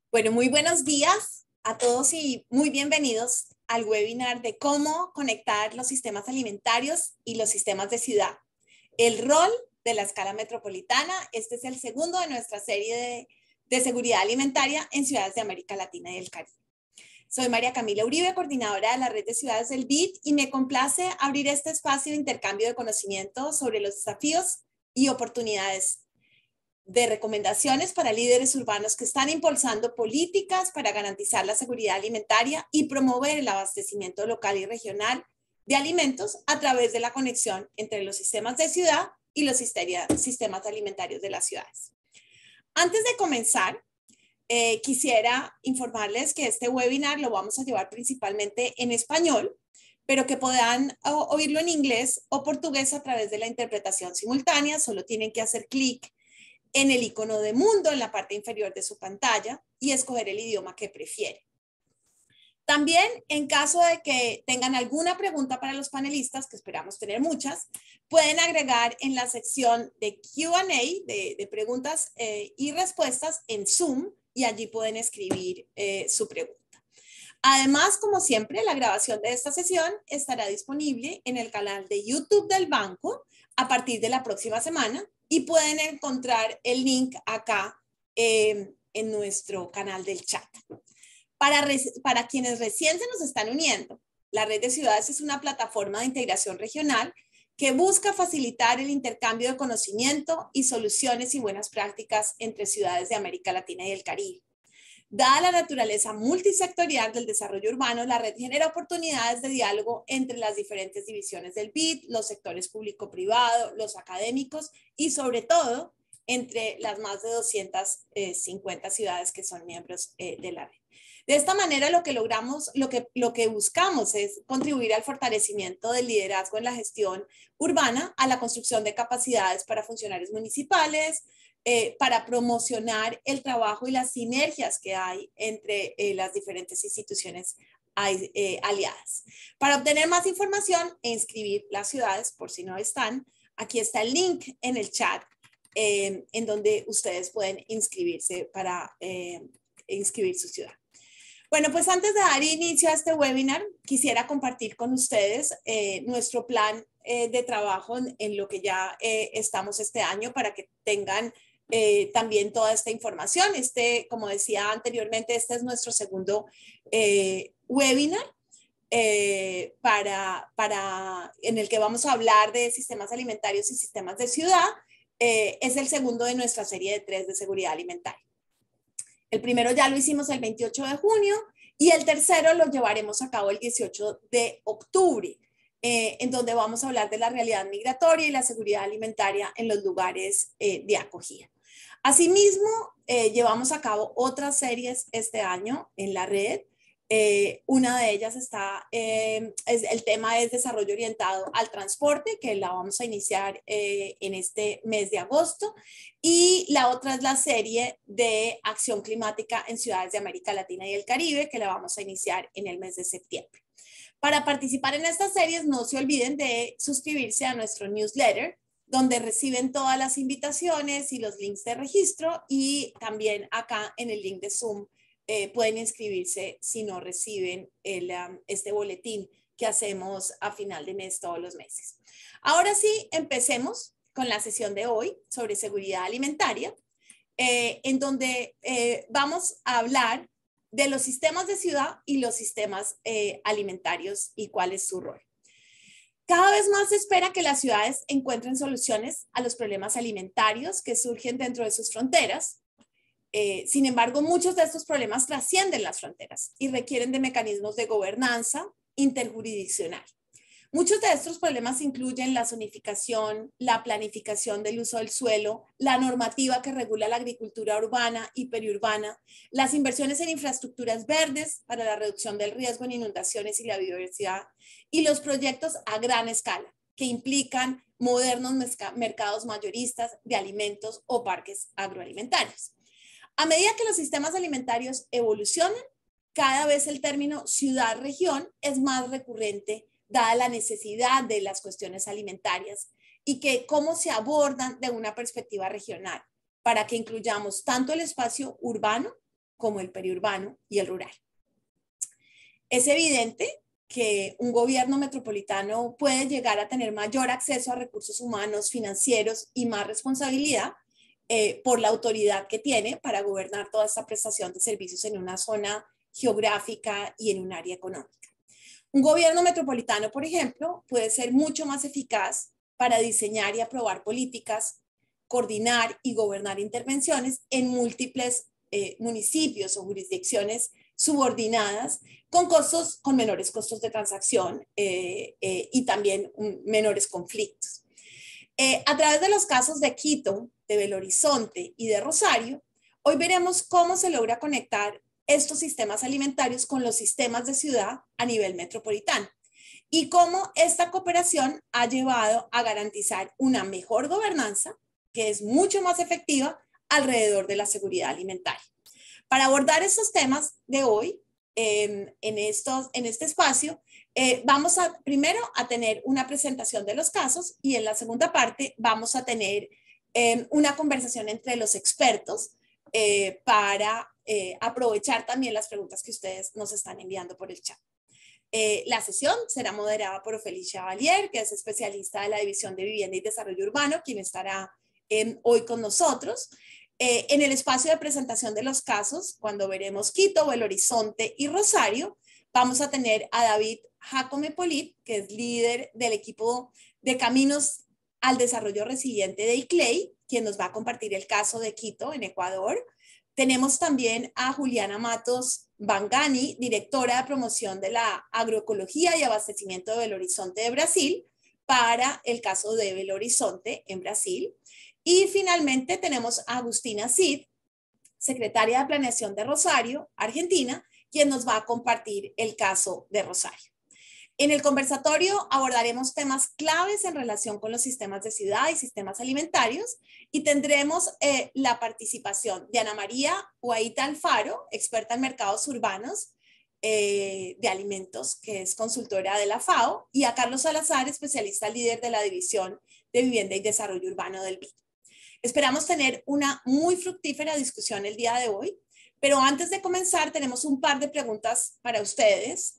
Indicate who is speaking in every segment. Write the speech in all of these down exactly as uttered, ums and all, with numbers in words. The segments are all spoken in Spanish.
Speaker 1: Bueno, muy buenos días a todos y muy bienvenidos al webinar de cómo conectar los sistemas alimentarios y los sistemas de ciudad. El rol de la escala metropolitana. Este es el segundo de nuestra serie de, de seguridad alimentaria en ciudades de América Latina y el Caribe. Soy María Camila Uribe, coordinadora de la red de ciudades del B I D, y me complace abrir este espacio de intercambio de conocimiento sobre los desafíos y oportunidades de recomendaciones para líderes urbanos que están impulsando políticas para garantizar la seguridad alimentaria y promover el abastecimiento local y regional de alimentos a través de la conexión entre los sistemas de ciudad y los sistemas alimentarios de las ciudades. Antes de comenzar, eh, quisiera informarles que este webinar lo vamos a llevar principalmente en español, pero que puedan oírlo en inglés o portugués a través de la interpretación simultánea. Solo tienen que hacer clic en el icono de mundo en la parte inferior de su pantalla y escoger el idioma que prefiere. También, en caso de que tengan alguna pregunta para los panelistas, que esperamos tener muchas, pueden agregar en la sección de Q and A, de, de preguntas eh, y respuestas en Zoom, y allí pueden escribir eh, su pregunta. Además, como siempre, la grabación de esta sesión estará disponible en el canal de YouTube del banco a partir de la próxima semana, y pueden encontrar el link acá eh, en nuestro canal del chat. Para, para quienes recién se nos están uniendo, la Red de Ciudades es una plataforma de integración regional que busca facilitar el intercambio de conocimiento y soluciones y buenas prácticas entre ciudades de América Latina y el Caribe. Dada la naturaleza multisectorial del desarrollo urbano, la red genera oportunidades de diálogo entre las diferentes divisiones del B I D, los sectores público-privado, los académicos y sobre todo entre las más de doscientas cincuenta ciudades que son miembros eh, de la red. De esta manera lo que logramos, lo que, lo que buscamos es contribuir al fortalecimiento del liderazgo en la gestión urbana, a la construcción de capacidades para funcionarios municipales, Eh, para promocionar el trabajo y las sinergias que hay entre eh, las diferentes instituciones hay, eh, aliadas. Para obtener más información e inscribir las ciudades, por si no están, aquí está el link en el chat eh, en donde ustedes pueden inscribirse para eh, inscribir su ciudad. Bueno, pues antes de dar inicio a este webinar, quisiera compartir con ustedes eh, nuestro plan eh, de trabajo en, en lo que ya eh, estamos este año, para que tengan Eh, también toda esta información. Este, como decía anteriormente, este es nuestro segundo eh, webinar eh, para, para, en el que vamos a hablar de sistemas alimentarios y sistemas de ciudad. Eh, es el segundo de nuestra serie de tres de seguridad alimentaria. El primero ya lo hicimos el veintiocho de junio y el tercero lo llevaremos a cabo el dieciocho de octubre. Eh, en donde vamos a hablar de la realidad migratoria y la seguridad alimentaria en los lugares eh, de acogida. Asimismo, eh, llevamos a cabo otras series este año en la red. Eh, una de ellas está, eh, es, el tema es desarrollo orientado al transporte, que la vamos a iniciar eh, en este mes de agosto. Y la otra es la serie de acción climática en ciudades de América Latina y el Caribe, que la vamos a iniciar en el mes de septiembre. Para participar en estas series, no se olviden de suscribirse a nuestro newsletter, donde reciben todas las invitaciones y los links de registro, y también acá en el link de Zoom eh, pueden inscribirse si no reciben el, um, este boletín que hacemos a final de mes todos los meses. Ahora sí, empecemos con la sesión de hoy sobre seguridad alimentaria, eh, en donde eh, vamos a hablar de los sistemas de ciudad y los sistemas eh, alimentarios y cuál es su rol. Cada vez más se espera que las ciudades encuentren soluciones a los problemas alimentarios que surgen dentro de sus fronteras. Eh, sin embargo, muchos de estos problemas trascienden las fronteras y requieren de mecanismos de gobernanza interjurisdiccional. Muchos de estos problemas incluyen la zonificación, la planificación del uso del suelo, la normativa que regula la agricultura urbana y periurbana, las inversiones en infraestructuras verdes para la reducción del riesgo en inundaciones y la biodiversidad, y los proyectos a gran escala que implican modernos mercados mayoristas de alimentos o parques agroalimentarios. A medida que los sistemas alimentarios evolucionan, cada vez el término ciudad-región es más recurrente, dada la necesidad de las cuestiones alimentarias y que cómo se abordan de una perspectiva regional, para que incluyamos tanto el espacio urbano como el periurbano y el rural. Es evidente que un gobierno metropolitano puede llegar a tener mayor acceso a recursos humanos, financieros y más responsabilidad eh, por la autoridad que tiene para gobernar toda esta prestación de servicios en una zona geográfica y en un área económica. Un gobierno metropolitano, por ejemplo, puede ser mucho más eficaz para diseñar y aprobar políticas, coordinar y gobernar intervenciones en múltiples eh, municipios o jurisdicciones subordinadas con costos, con menores costos de transacción eh, eh, y también um, menores conflictos. Eh, a través de los casos de Quito, de Belo Horizonte y de Rosario, hoy veremos cómo se logra conectar estos sistemas alimentarios con los sistemas de ciudad a nivel metropolitano y cómo esta cooperación ha llevado a garantizar una mejor gobernanza que es mucho más efectiva alrededor de la seguridad alimentaria. Para abordar estos temas de hoy, eh, en, estos, en este espacio, eh, vamos a primero a tener una presentación de los casos y en la segunda parte vamos a tener eh, una conversación entre los expertos eh, para eh, aprovechar también las preguntas que ustedes nos están enviando por el chat. Eh, la sesión será moderada por Ofelia Chevalier, que es especialista de la División de Vivienda y Desarrollo Urbano, quien estará eh, hoy con nosotros. Eh, en el espacio de presentación de los casos, cuando veremos Quito, Belo Horizonte y Rosario, vamos a tener a David Jacome Polit, que es líder del equipo de Caminos al Desarrollo Resiliente de I C L E I, quien nos va a compartir el caso de Quito, en Ecuador. Tenemos también a Juliana Matos Bangani, directora de promoción de la agroecología y abastecimiento de Belo Horizonte de Brasil, para el caso de Belo Horizonte en Brasil. Y finalmente tenemos a Agustina Cid, secretaria de Planeación de Rosario, Argentina, quien nos va a compartir el caso de Rosario. En el conversatorio abordaremos temas claves en relación con los sistemas de ciudad y sistemas alimentarios y tendremos eh, la participación de Ana María Huaita Alfaro, experta en mercados urbanos eh, de alimentos, que es consultora de la FAO, y a Carlos Salazar, especialista líder de la División de Vivienda y Desarrollo Urbano del B I D. Esperamos tener una muy fructífera discusión el día de hoy, pero antes de comenzar tenemos un par de preguntas para ustedes.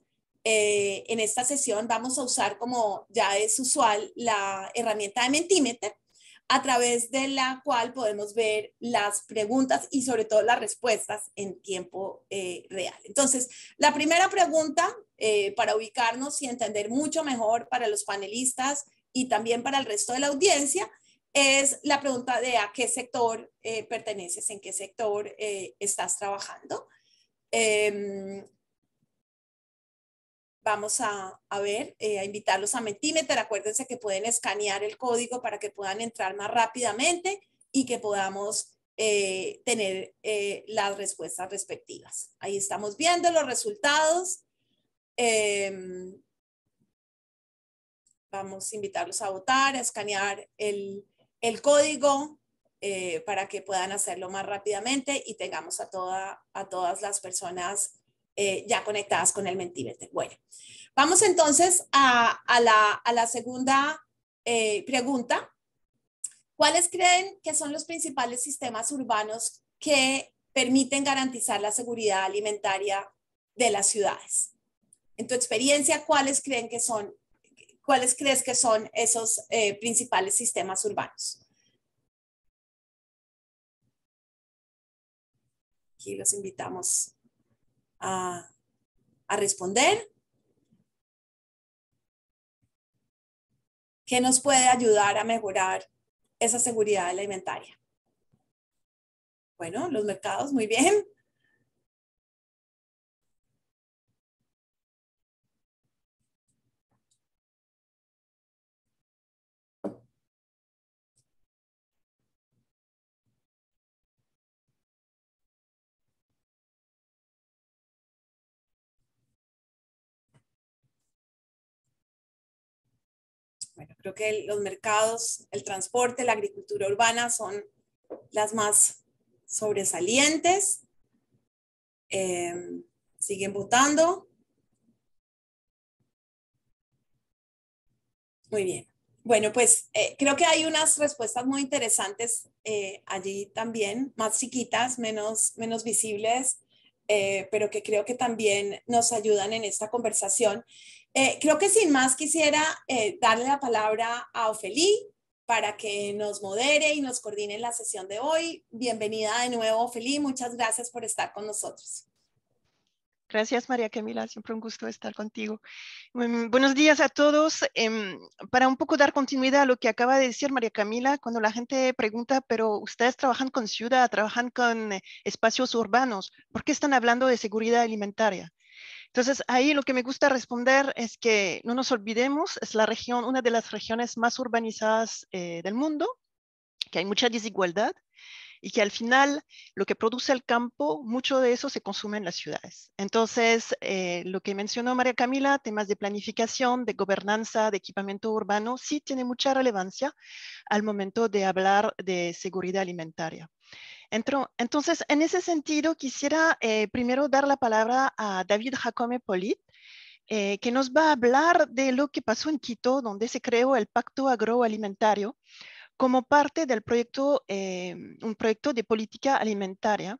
Speaker 1: Eh, en esta sesión vamos a usar, como ya es usual, la herramienta de Mentimeter, a través de la cual podemos ver las preguntas y sobre todo las respuestas en tiempo eh, real. Entonces, la primera pregunta, eh, para ubicarnos y entender mucho mejor para los panelistas y también para el resto de la audiencia, es la pregunta de a qué sector eh, perteneces, en qué sector eh, estás trabajando. Eh, Vamos a, a ver, eh, a invitarlos a Mentimeter. Acuérdense que pueden escanear el código para que puedan entrar más rápidamente y que podamos eh, tener eh, las respuestas respectivas. Ahí estamos viendo los resultados. Eh, vamos a invitarlos a votar, a escanear el, el código eh, para que puedan hacerlo más rápidamente y tengamos a, toda, a todas las personas Eh, ya conectadas con el Mentimeter. Bueno, vamos entonces a, a, la, a la segunda eh, pregunta. ¿Cuáles creen que son los principales sistemas urbanos que permiten garantizar la seguridad alimentaria de las ciudades? En tu experiencia, ¿cuáles creen que son, cuáles crees que son esos eh, principales sistemas urbanos? Aquí los invitamos A, a responder. ¿Qué nos puede ayudar a mejorar esa seguridad alimentaria? Bueno, los mercados, muy bien. Bueno, creo que los mercados, el transporte, la agricultura urbana son las más sobresalientes. Eh, siguen votando. Muy bien. Bueno, pues eh, creo que hay unas respuestas muy interesantes eh, allí también, más chiquitas, menos, menos visibles. eh, pero que creo que también nos ayudan en esta conversación. Eh, creo que sin más quisiera eh, darle la palabra a Ofeli para que nos modere y nos coordine la sesión de hoy. Bienvenida de nuevo, Ofeli. Muchas gracias por estar con nosotros.
Speaker 2: Gracias, María Camila. Siempre un gusto estar contigo. Um, buenos días a todos. Um, para un poco dar continuidad a lo que acaba de decir María Camila, cuando la gente pregunta, pero ustedes trabajan con ciudad, trabajan con eh, espacios urbanos, ¿por qué están hablando de seguridad alimentaria? Entonces, ahí lo que me gusta responder es que no nos olvidemos, es la región, una de las regiones más urbanizadas eh, del mundo, que hay mucha desigualdad, y que al final lo que produce el campo, mucho de eso se consume en las ciudades. Entonces, eh, lo que mencionó María Camila, temas de planificación, de gobernanza, de equipamiento urbano, sí tiene mucha relevancia al momento de hablar de seguridad alimentaria. Entonces, en ese sentido, quisiera eh, primero dar la palabra a David Jacome Polit, eh, que nos va a hablar de lo que pasó en Quito, donde se creó el Pacto Agroalimentario, como parte del proyecto, eh, un proyecto de política alimentaria,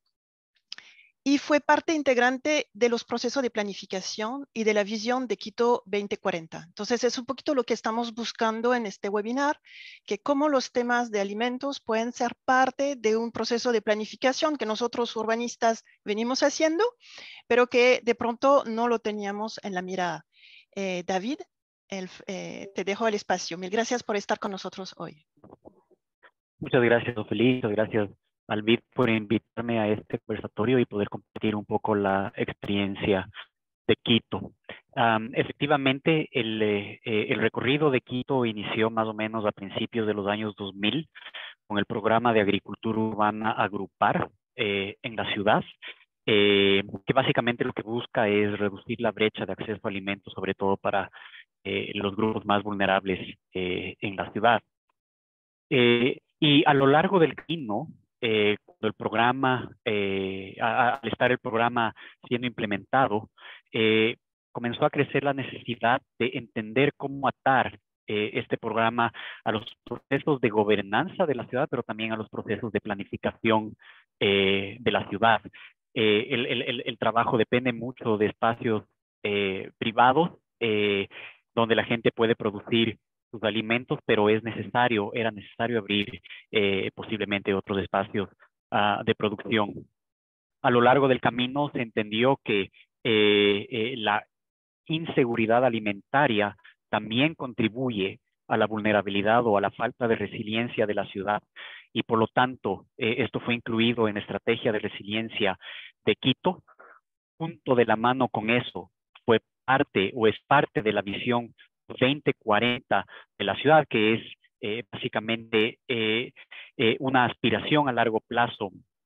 Speaker 2: y fue parte integrante de los procesos de planificación y de la visión de Quito veinte cuarenta. Entonces, es un poquito lo que estamos buscando en este webinar, que cómo los temas de alimentos pueden ser parte de un proceso de planificación que nosotros urbanistas venimos haciendo, pero que de pronto no lo teníamos en la mirada. Eh, David, el, eh, te dejo el espacio. Mil gracias por estar con nosotros hoy.
Speaker 3: Muchas gracias, Ofeli. Muchas gracias, Alvid, por invitarme a este conversatorio y poder compartir un poco la experiencia de Quito. Um, efectivamente, el, eh, el recorrido de Quito inició más o menos a principios de los años dos mil con el programa de agricultura urbana Agrupar eh, en la ciudad, eh, que básicamente lo que busca es reducir la brecha de acceso a alimentos, sobre todo para eh, los grupos más vulnerables eh, en la ciudad. Eh, y a lo largo del camino, eh, cuando el programa, eh, a, al estar el programa siendo implementado, eh, comenzó a crecer la necesidad de entender cómo atar eh, este programa a los procesos de gobernanza de la ciudad, pero también a los procesos de planificación eh, de la ciudad. Eh, el, el, el trabajo depende mucho de espacios eh, privados, eh, donde la gente puede producir sus alimentos, pero es necesario, era necesario abrir eh, posiblemente otros espacios uh, de producción. A lo largo del camino se entendió que eh, eh, la inseguridad alimentaria también contribuye a la vulnerabilidad o a la falta de resiliencia de la ciudad, y por lo tanto eh, esto fue incluido en la estrategia de resiliencia de Quito. Junto de la mano con eso fue parte o es parte de la visión veinte cuarenta de la ciudad, que es eh, básicamente eh, eh, una aspiración a largo plazo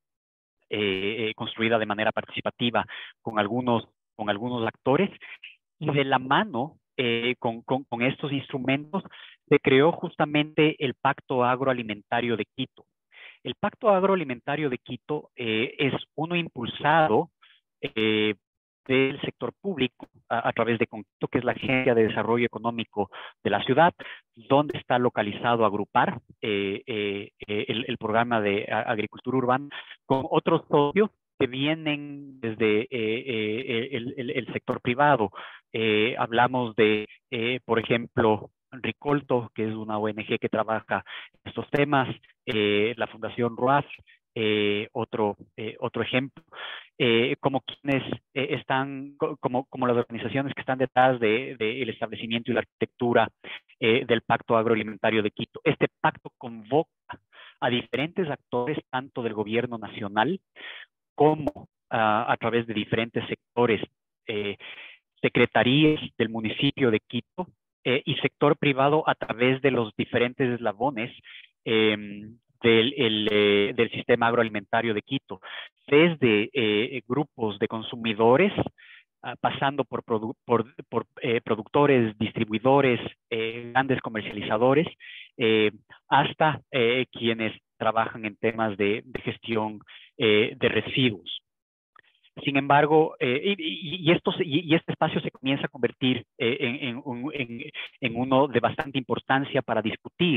Speaker 3: eh, construida de manera participativa con algunos, con algunos actores, y de la mano eh, con, con, con estos instrumentos se creó justamente el Pacto Agroalimentario de Quito. El Pacto Agroalimentario de Quito eh, es uno impulsado eh, del sector público a, a través de Conquito, que es la Agencia de Desarrollo Económico de la ciudad, donde está localizado Agrupar, eh, eh, el, el programa de agricultura urbana, con otros socios que vienen desde eh, eh, el, el, el sector privado. Eh, hablamos de, eh, por ejemplo, Ricolto, que es una O N G que trabaja estos temas, eh, la Fundación R U A F, eh, otro, eh, otro ejemplo, eh, como quienes eh, están, como, como las organizaciones que están detrás del de, de establecimiento y la arquitectura eh, del Pacto Agroalimentario de Quito. Este pacto convoca a diferentes actores, tanto del gobierno nacional como uh, a través de diferentes sectores, eh, secretarías del municipio de Quito, Eh, y sector privado a través de los diferentes eslabones eh, del, el, eh, del sistema agroalimentario de Quito, desde eh, grupos de consumidores, uh, pasando por, produ por, por eh, productores, distribuidores, eh, grandes comercializadores, eh, hasta eh, quienes trabajan en temas de, de gestión eh, de residuos. Sin embargo, eh, y, y, esto, y, y este espacio se comienza a convertir eh, en, en, un, en, en uno de bastante importancia para discutir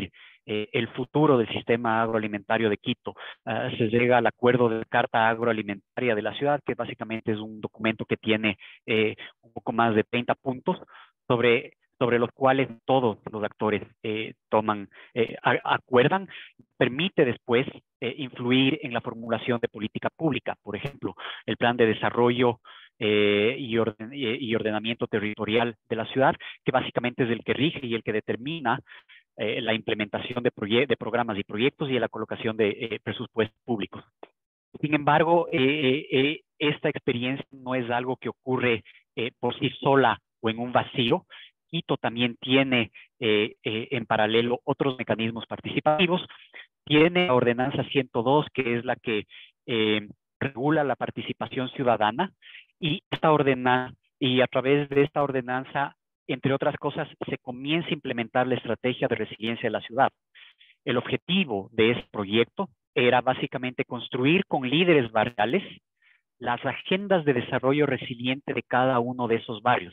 Speaker 3: eh, el futuro del sistema agroalimentario de Quito. Uh, se llega al acuerdo de Carta Agroalimentaria de la ciudad, que básicamente es un documento que tiene eh, un poco más de treinta puntos sobre, sobre los cuales todos los actores eh, toman, eh, a, acuerdan, permite después eh, influir en la formulación de política pública. Por ejemplo, el plan de desarrollo Eh, y, orden, y ordenamiento territorial de la ciudad, que básicamente es el que rige y el que determina eh, la implementación de, de programas y proyectos y la colocación de eh, presupuestos públicos. Sin embargo, eh, eh, esta experiencia no es algo que ocurre eh, por sí sola o en un vacío. Quito también tiene eh, eh, en paralelo otros mecanismos participativos. Tiene la ordenanza ciento dos, que es la que eh, regula la participación ciudadana, y esta ordenanza, y a través de esta ordenanza, entre otras cosas, se comienza a implementar la estrategia de resiliencia de la ciudad. El objetivo de este proyecto era básicamente construir con líderes barriales las agendas de desarrollo resiliente de cada uno de esos barrios.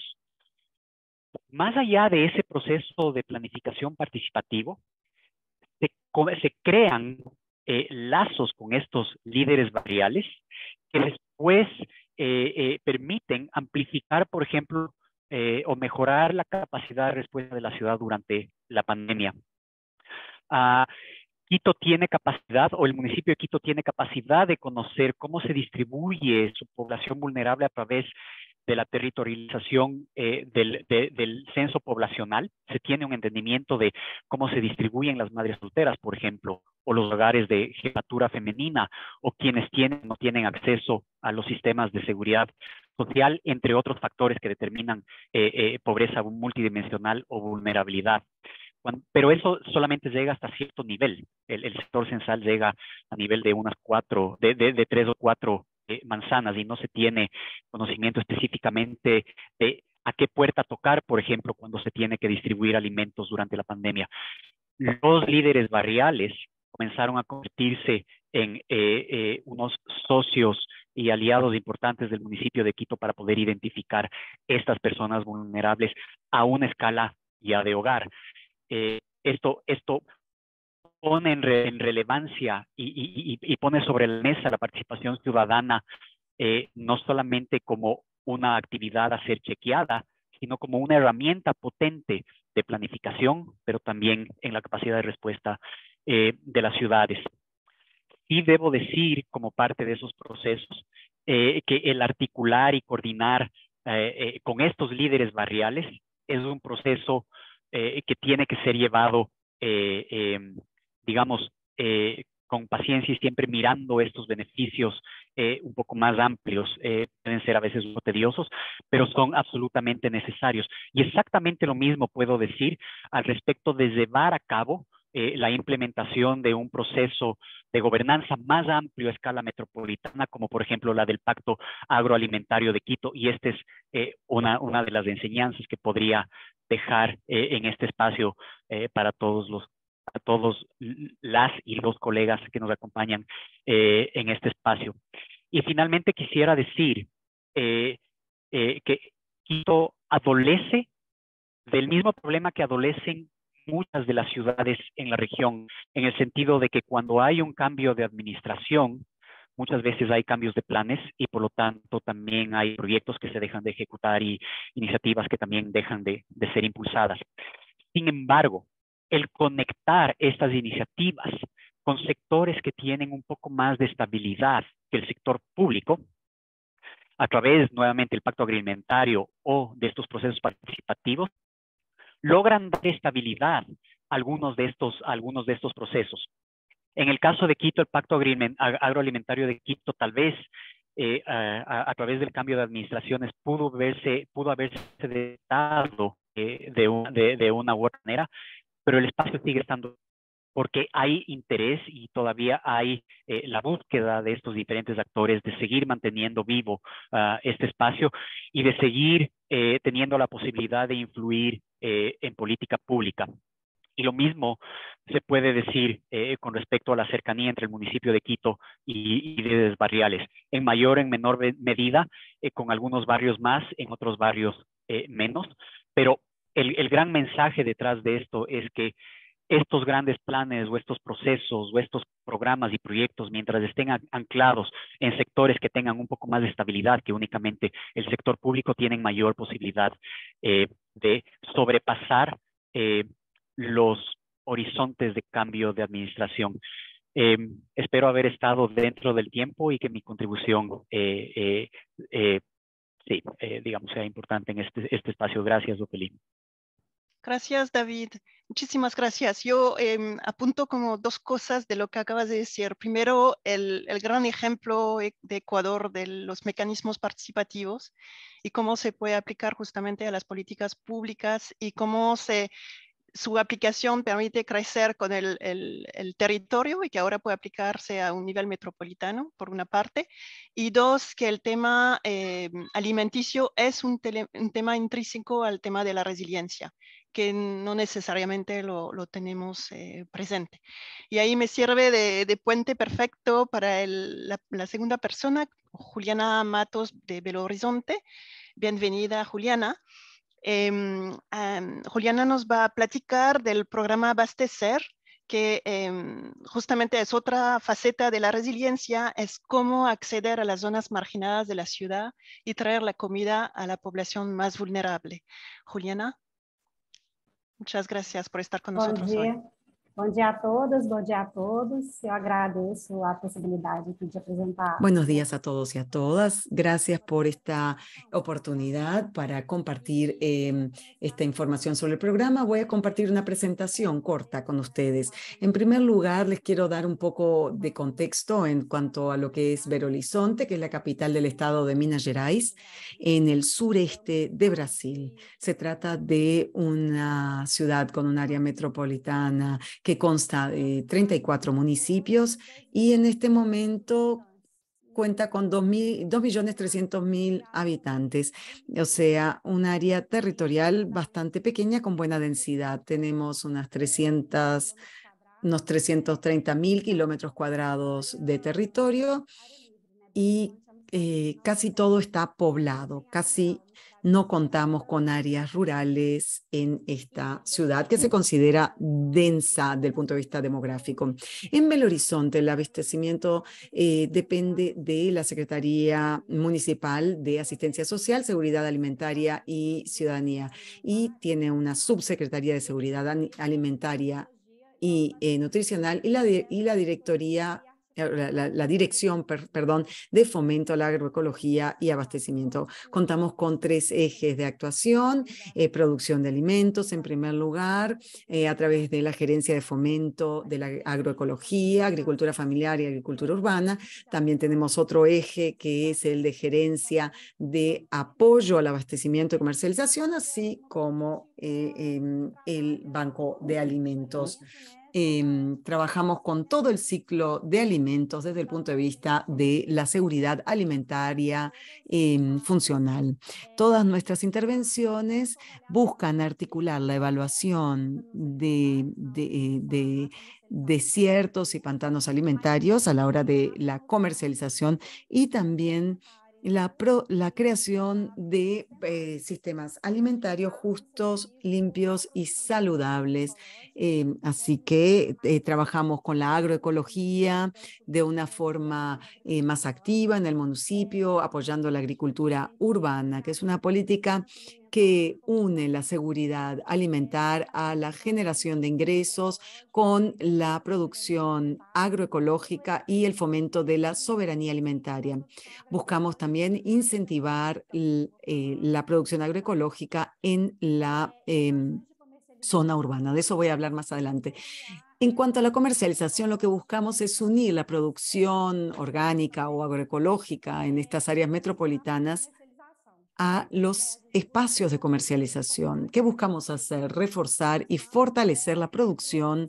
Speaker 3: Más allá de ese proceso de planificación participativo, se, se crean eh, lazos con estos líderes barriales que después eh, eh, permiten amplificar, por ejemplo, eh, o mejorar la capacidad de respuesta de la ciudad durante la pandemia. Uh, Quito tiene capacidad, o el municipio de Quito tiene capacidad de conocer cómo se distribuye su población vulnerable a través de la territorialización eh, del, de, del censo poblacional. Se tiene un entendimiento de cómo se distribuyen las madres solteras, por ejemplo, o los hogares de jefatura femenina, o quienes tienen o no tienen acceso a los sistemas de seguridad social, entre otros factores que determinan eh, eh, pobreza multidimensional o vulnerabilidad. Cuando, pero eso solamente llega hasta cierto nivel. El, el sector censal llega a nivel de unas cuatro, de, de, de tres o cuatro eh, manzanas, y no se tiene conocimiento específicamente de a qué puerta tocar, por ejemplo, cuando se tiene que distribuir alimentos durante la pandemia. Los líderes barriales comenzaron a convertirse en eh, eh, unos socios y aliados importantes del municipio de Quito para poder identificar estas personas vulnerables a una escala ya de hogar. Eh, esto, esto pone en, re, en relevancia y, y, y pone sobre la mesa la participación ciudadana, eh, no solamente como una actividad a ser chequeada, sino como una herramienta potente de planificación, pero también en la capacidad de respuesta eh, de las ciudades. Y debo decir, como parte de esos procesos, eh, que el articular y coordinar eh, eh, con estos líderes barriales es un proceso eh, que tiene que ser llevado, eh, eh, digamos, eh, con paciencia y siempre mirando estos beneficios eh, un poco más amplios. Eh, pueden ser a veces un poco tediosos, pero son absolutamente necesarios. Y exactamente lo mismo puedo decir al respecto de llevar a cabo eh, la implementación de un proceso de gobernanza más amplio a escala metropolitana, como por ejemplo la del Pacto Agroalimentario de Quito, y esta es eh, una, una de las enseñanzas que podría dejar eh, en este espacio eh, para todos los a todos las y los colegas que nos acompañan eh, en este espacio. Y finalmente quisiera decir eh, eh, que Quito adolece del mismo problema que adolecen muchas de las ciudades en la región, en el sentido de que cuando hay un cambio de administración, muchas veces hay cambios de planes y por lo tanto también hay proyectos que se dejan de ejecutar y iniciativas que también dejan de, de ser impulsadas. Sin embargo, el conectar estas iniciativas con sectores que tienen un poco más de estabilidad que el sector público, a través nuevamente del Pacto Agroalimentario o de estos procesos participativos, logran dar estabilidad a algunos de estos, algunos de estos procesos. En el caso de Quito, el Pacto Agroalimentario de Quito tal vez eh, a, a través del cambio de administraciones pudo verse, pudo haberse dado eh, de, un, de, de una u otra manera, pero el espacio sigue estando porque hay interés y todavía hay eh, la búsqueda de estos diferentes actores de seguir manteniendo vivo uh, este espacio y de seguir eh, teniendo la posibilidad de influir eh, en política pública. Y lo mismo se puede decir eh, con respecto a la cercanía entre el municipio de Quito y, y líderes barriales, en mayor o en menor medida, eh, con algunos barrios más, en otros barrios eh, menos, pero el, el gran mensaje detrás de esto es que estos grandes planes o estos procesos o estos programas y proyectos, mientras estén anclados en sectores que tengan un poco más de estabilidad que únicamente el sector público, tienen mayor posibilidad eh, de sobrepasar eh, los horizontes de cambio de administración. Eh, espero haber estado dentro del tiempo y que mi contribución, eh, eh, eh, sí, eh, digamos, sea importante en este, este espacio. Gracias, Opelín.
Speaker 2: Gracias, David. Muchísimas gracias. Yo eh, apunto como dos cosas de lo que acabas de decir. Primero, el, el gran ejemplo de Ecuador de los mecanismos participativos y cómo se puede aplicar justamente a las políticas públicas y cómo se, su aplicación permite crecer con el, el, el territorio y que ahora puede aplicarse a un nivel metropolitano, por una parte. Y dos, que el tema eh, alimenticio es un, tele, un tema intrínseco al tema de la resiliencia, que no necesariamente lo, lo tenemos eh, presente. Y ahí me sirve de, de puente perfecto para el, la, la segunda persona, Juliana Matos de Belo Horizonte. Bienvenida, Juliana. Eh, um, Juliana nos va a platicar del programa Abastecer, que eh, justamente es otra faceta de la resiliencia, es cómo acceder a las zonas marginadas de la ciudad y traer la comida a la población más vulnerable. Juliana. Muchas gracias por estar con
Speaker 4: bom
Speaker 2: nosotros
Speaker 4: dia.
Speaker 2: hoy.
Speaker 4: Bom dia a todas, bom dia a todos. Eu agradeço a possibilidade aqui de apresentar.
Speaker 5: Buenos días a todos y a todas. Gracias por esta oportunidad para compartir eh, esta información sobre el programa. Voy a compartir una presentación corta con ustedes. En primer lugar, les quiero dar un poco de contexto en cuanto a lo que es Belo Horizonte, que es la capital del estado de Minas Gerais, en el sureste de Brasil. Se trata de una ciudad con un área metropolitana que consta de treinta y cuatro municipios y en este momento cuenta con dos millones trescientos mil habitantes, o sea, un área territorial bastante pequeña con buena densidad. Tenemos unas trescientos, unos trescientos treinta mil kilómetros cuadrados de territorio y eh, casi todo está poblado, casi no contamos con áreas rurales en esta ciudad que se considera densa desde el punto de vista demográfico. En Belo Horizonte el abastecimiento eh, depende de la Secretaría Municipal de Asistencia Social, Seguridad Alimentaria y Ciudadanía y tiene una subsecretaría de Seguridad Alimentaria y eh, Nutricional y la, y la Directoría La, la, la Dirección per, perdón, de Fomento a la Agroecología y Abastecimiento. Contamos con tres ejes de actuación, eh, producción de alimentos en primer lugar, eh, a través de la Gerencia de Fomento de la Agroecología, Agricultura Familiar y Agricultura Urbana. También tenemos otro eje que es el de Gerencia de Apoyo al Abastecimiento y Comercialización, así como eh, eh, el Banco de Alimentos. Eh, trabajamos con todo el ciclo de alimentos desde el punto de vista de la seguridad alimentaria eh, funcional. Todas nuestras intervenciones buscan articular la evaluación de, de, de desiertos y pantanos alimentarios a la hora de la comercialización y también La, pro, la creación de eh, sistemas alimentarios justos, limpios y saludables. Eh, así que eh, trabajamos con la agroecología de una forma eh, más activa en el municipio, apoyando la agricultura urbana, que es una política que une la seguridad alimentar a la generación de ingresos con la producción agroecológica y el fomento de la soberanía alimentaria. Buscamos también incentivar eh, la producción agroecológica en la eh, zona urbana. De eso voy a hablar más adelante. En cuanto a la comercialización, lo que buscamos es unir la producción orgánica o agroecológica en estas áreas metropolitanas a los espacios de comercialización. ¿Qué buscamos hacer? Reforzar y fortalecer la producción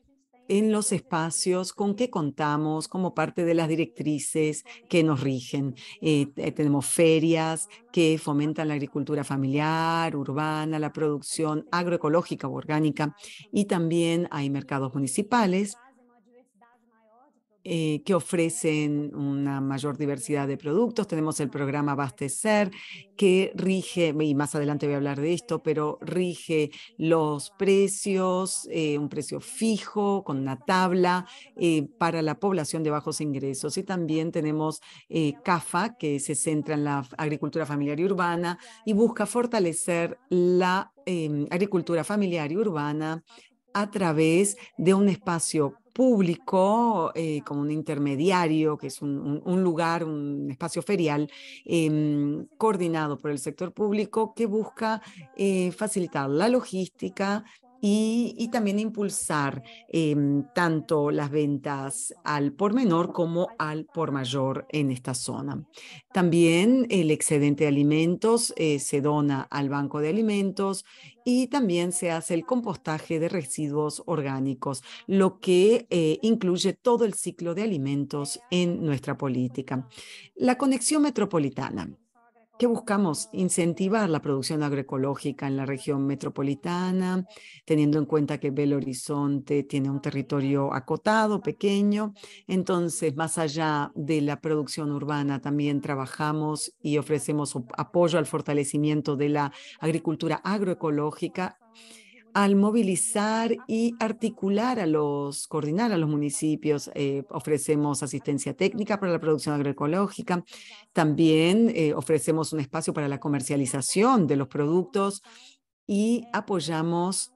Speaker 5: en los espacios con que contamos como parte de las directrices que nos rigen. Eh, tenemos ferias que fomentan la agricultura familiar, urbana, la producción agroecológica o orgánica, y también hay mercados municipales eh, que ofrecen una mayor diversidad de productos. Tenemos el programa Abastecer, que rige, y más adelante voy a hablar de esto, pero rige los precios, eh, un precio fijo con una tabla eh, para la población de bajos ingresos. Y también tenemos eh, CAFA, que se centra en la agricultura familiar y urbana y busca fortalecer la eh, agricultura familiar y urbana a través de un espacio público, eh, como un intermediario, que es un, un, un lugar, un espacio ferial eh, coordinado por el sector público que busca eh, facilitar la logística y, y también impulsar eh, tanto las ventas al por menor como al por mayor en esta zona. También el excedente de alimentos eh, se dona al banco de alimentos y también se hace el compostaje de residuos orgánicos, lo que eh, incluye todo el ciclo de alimentos en nuestra política. La conexión metropolitana. ¿Qué buscamos? Incentivar la producción agroecológica en la región metropolitana, teniendo en cuenta que Belo Horizonte tiene un territorio acotado, pequeño. Entonces, más allá de la producción urbana, también trabajamos y ofrecemos apoyo al fortalecimiento de la agricultura agroecológica, al movilizar y articular a los, coordinar a los municipios. Eh, ofrecemos asistencia técnica para la producción agroecológica. También eh, ofrecemos un espacio para la comercialización de los productos y apoyamos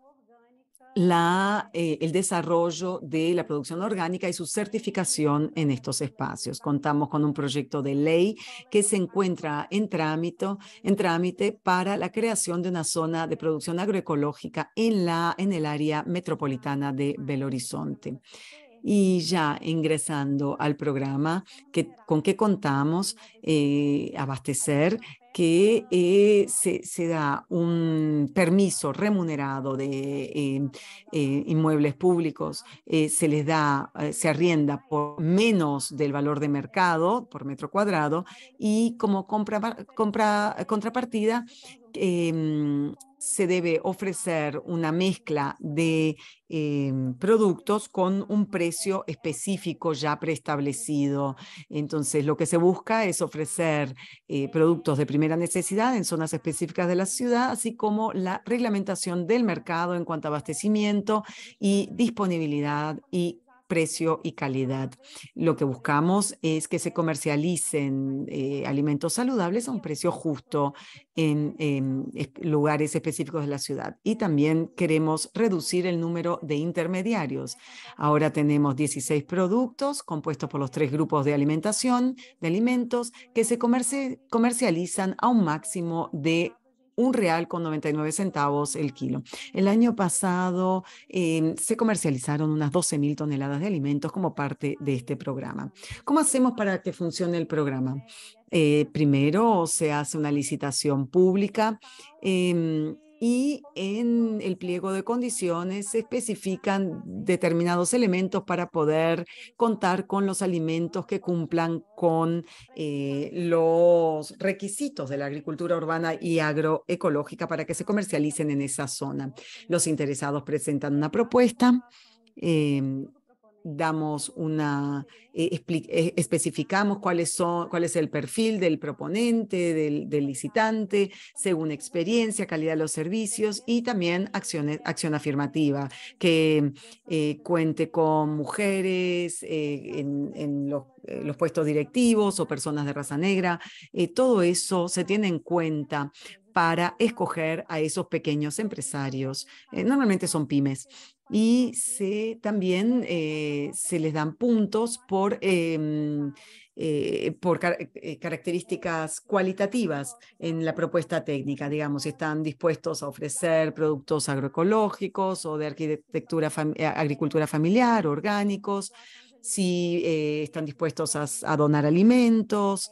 Speaker 5: La, eh, el desarrollo de la producción orgánica y su certificación en estos espacios. Contamos con un proyecto de ley que se encuentra en trámite, en trámite para la creación de una zona de producción agroecológica en, la, en el área metropolitana de Belo Horizonte. Y ya ingresando al programa, que, con que contamos, eh, Abastecer, que eh, se, se da un permiso remunerado de eh, eh, inmuebles públicos, eh, se les da, eh, se arrienda por menos del valor de mercado por metro cuadrado y como compra, compra, contrapartida eh, se debe ofrecer una mezcla de eh, productos con un precio específico ya preestablecido. Entonces, lo que se busca es ofrecer eh, productos de primera necesidad en zonas específicas de la ciudad, así como la reglamentación del mercado en cuanto a abastecimiento y disponibilidad y precio y calidad. Lo que buscamos es que se comercialicen eh, alimentos saludables a un precio justo en, en lugares específicos de la ciudad. Y también queremos reducir el número de intermediarios. Ahora tenemos dieciséis productos compuestos por los tres grupos de alimentación, de alimentos, que se comerci comercializan a un máximo de un real con noventa y nueve centavos el kilo. El año pasado eh, se comercializaron unas doce mil toneladas de alimentos como parte de este programa. ¿Cómo hacemos para que funcione el programa? Eh, primero se hace una licitación pública eh, y en el pliego de condiciones se especifican determinados elementos para poder contar con los alimentos que cumplan con eh, los requisitos de la agricultura urbana y agroecológica para que se comercialicen en esa zona. Los interesados presentan una propuesta, eh, damos una, eh, eh, especificamos cuáles son, cuál es el perfil del proponente, del, del licitante, según experiencia, calidad de los servicios y también acciones, acción afirmativa, que eh, cuente con mujeres eh, en, en los, eh, los puestos directivos o personas de raza negra. Eh, todo eso se tiene en cuenta para escoger a esos pequeños empresarios. Eh, normalmente son pymes. Y se, también eh, se les dan puntos por, eh, eh, por car eh, características cualitativas en la propuesta técnica. Digamos, si están dispuestos a ofrecer productos agroecológicos o de arquitectura, fam agricultura familiar, orgánicos, si eh, están dispuestos a, a donar alimentos,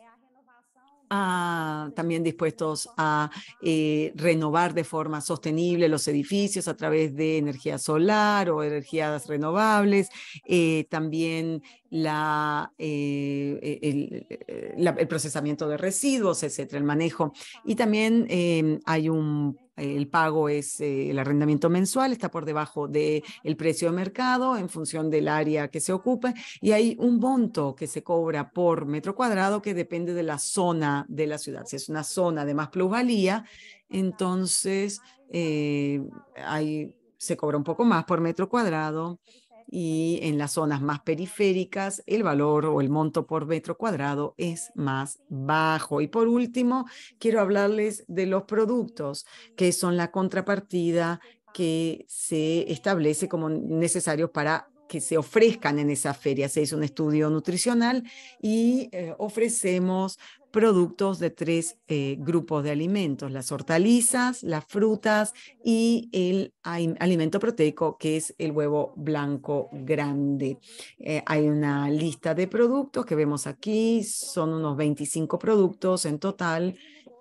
Speaker 5: Ah, también dispuestos a eh, renovar de forma sostenible los edificios a través de energía solar o energías renovables, eh, también la, eh, el, la, el procesamiento de residuos, etcétera, el manejo. Y también eh, hay un el pago es eh, el arrendamiento mensual, está por debajo del precio de mercado en función del área que se ocupe, y hay un monto que se cobra por metro cuadrado que depende de la zona de la ciudad. Si es una zona de más plusvalía, entonces eh, hay, se cobra un poco más por metro cuadrado, y en las zonas más periféricas el valor o el monto por metro cuadrado es más bajo. Y por último, quiero hablarles de los productos, que son la contrapartida que se establece como necesarios para que se ofrezcan en esa feria. Se hizo un estudio nutricional y eh, ofrecemos productos de tres eh, grupos de alimentos: las hortalizas, las frutas y el alimento proteico, que es el huevo blanco grande. Eh, hay una lista de productos que vemos aquí, son unos veinticinco productos en total,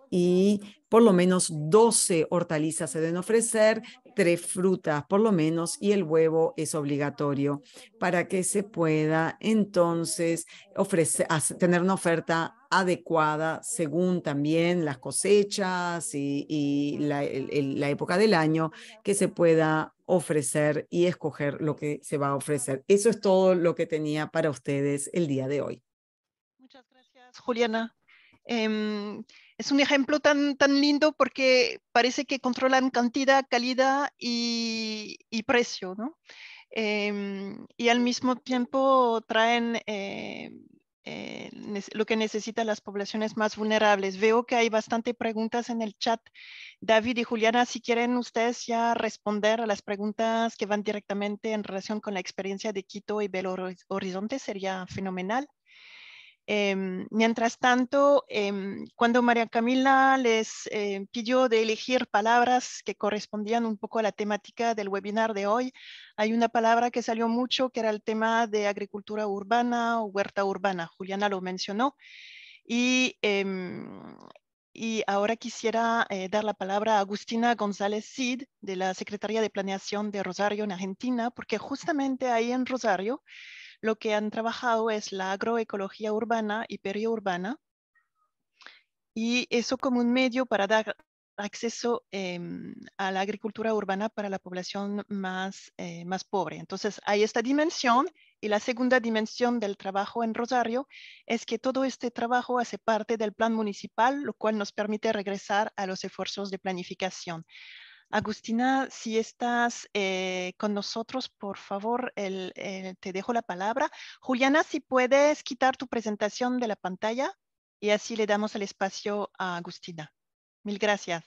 Speaker 5: y por lo menos doce hortalizas se deben ofrecer, tres frutas por lo menos, y el huevo es obligatorio para que se pueda entonces ofrecer, tener una oferta adecuada según también las cosechas y, y la, el, la época del año, que se pueda ofrecer y escoger lo que se va a ofrecer. Eso es todo lo que tenía para ustedes el día de hoy.
Speaker 2: Muchas gracias, Juliana. Eh, es un ejemplo tan, tan lindo porque parece que controlan cantidad, calidad y, y precio, ¿no? Eh, y al mismo tiempo traen eh, eh, lo que necesitan las poblaciones más vulnerables. Veo que hay bastante preguntas en el chat. David y Juliana, si quieren ustedes ya responder a las preguntas que van directamente en relación con la experiencia de Quito y Belo Horizonte, sería fenomenal. Eh, mientras tanto, eh, cuando María Camila les eh, pidió de elegir palabras que correspondían un poco a la temática del webinar de hoy, hay una palabra que salió mucho, que era el tema de agricultura urbana o huerta urbana. Juliana lo mencionó. Y, eh, y ahora quisiera eh, dar la palabra a Agustina González Cid, de la Secretaría de Planeación de Rosario, en Argentina, porque justamente ahí en Rosario lo que han trabajado es la agroecología urbana y periurbana, y eso como un medio para dar acceso eh, a la agricultura urbana para la población más, eh, más pobre. Entonces hay esta dimensión, y la segunda dimensión del trabajo en Rosario es que todo este trabajo hace parte del plan municipal, lo cual nos permite regresar a los esfuerzos de planificación. Agustina, si estás eh, con nosotros, por favor, el, el, te dejo la palabra. Juliana, si puedes quitar tu presentación de la pantalla y así le damos el espacio a Agustina. Mil gracias.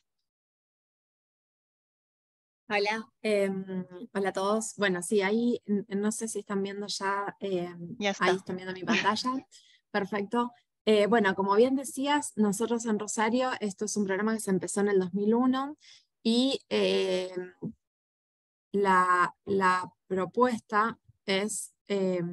Speaker 6: Hola, eh, hola a todos. Bueno, sí, ahí no sé si están viendo ya, eh,
Speaker 2: ya está.
Speaker 6: Ahí están viendo mi pantalla. Perfecto. Eh, bueno, como bien decías, nosotros en Rosario, esto es un programa que se empezó en el dos mil uno, y eh, la, la propuesta es eh,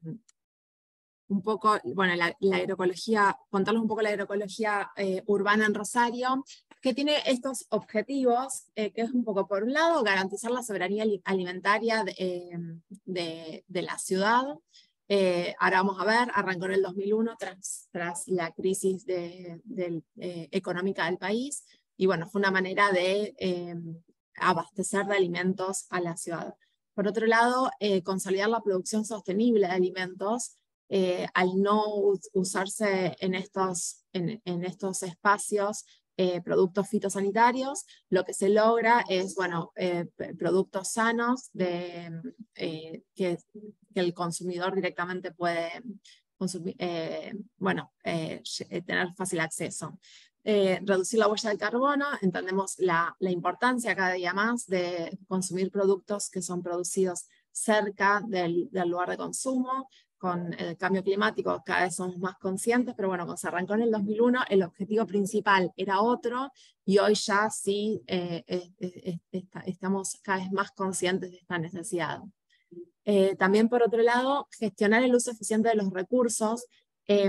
Speaker 6: un poco, bueno, la, la agroecología, contarles un poco la agroecología eh, urbana en Rosario, que tiene estos objetivos, eh, que es un poco, por un lado, garantizar la soberanía alimentaria de, eh, de, de la ciudad. Eh, ahora vamos a ver, arrancó en el dos mil uno tras, tras la crisis de, de, eh, económica del país, y bueno, fue una manera de eh, abastecer de alimentos a la ciudad. Por otro lado, eh, consolidar la producción sostenible de alimentos, eh, al no usarse en estos, en, en estos espacios eh, productos fitosanitarios. Lo que se logra es, bueno, eh, productos sanos de, eh, que, que el consumidor directamente puede consumir, eh, bueno, eh, tener fácil acceso. Eh, reducir la huella de carbono, entendemos la, la importancia cada día más de consumir productos que son producidos cerca del, del lugar de consumo. Con el cambio climático cada vez somos más conscientes, pero bueno, cuando se arrancó en el dos mil uno, el objetivo principal era otro, y hoy ya sí eh, eh, eh, está, estamos cada vez más conscientes de esta necesidad. Eh, también, por otro lado, gestionar el uso eficiente de los recursos. Eh,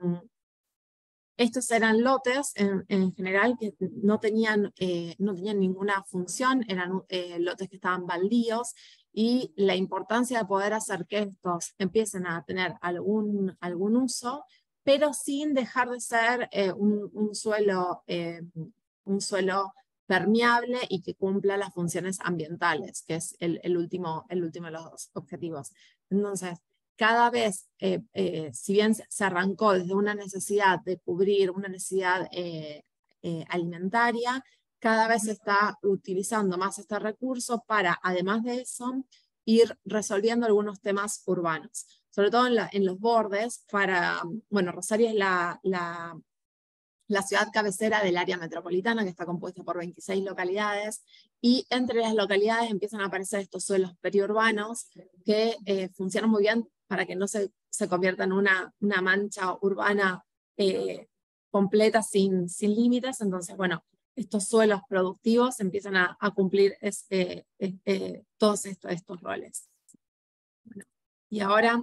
Speaker 6: Estos eran lotes en, en general que no tenían, eh, no tenían ninguna función, eran eh, lotes que estaban baldíos, y la importancia de poder hacer que estos empiecen a tener algún, algún uso, pero sin dejar de ser eh, un, un suelo, eh, un suelo permeable y que cumpla las funciones ambientales, que es el, el, último, el último de los dos objetivos. Entonces, cada vez, eh, eh, si bien se arrancó desde una necesidad de cubrir una necesidad eh, eh, alimentaria, cada vez se está utilizando más este recurso para, además de eso, ir resolviendo algunos temas urbanos, sobre todo en, la, en los bordes. Para, bueno, Rosario es la, la, la ciudad cabecera del área metropolitana, que está compuesta por veintiséis localidades, y entre las localidades empiezan a aparecer estos suelos periurbanos que eh, funcionan muy bien para que no se, se convierta en una, una mancha urbana eh, completa sin, sin límites. Entonces, bueno, estos suelos productivos empiezan a, a cumplir este, eh, eh, todos estos, estos roles. Bueno, y ahora,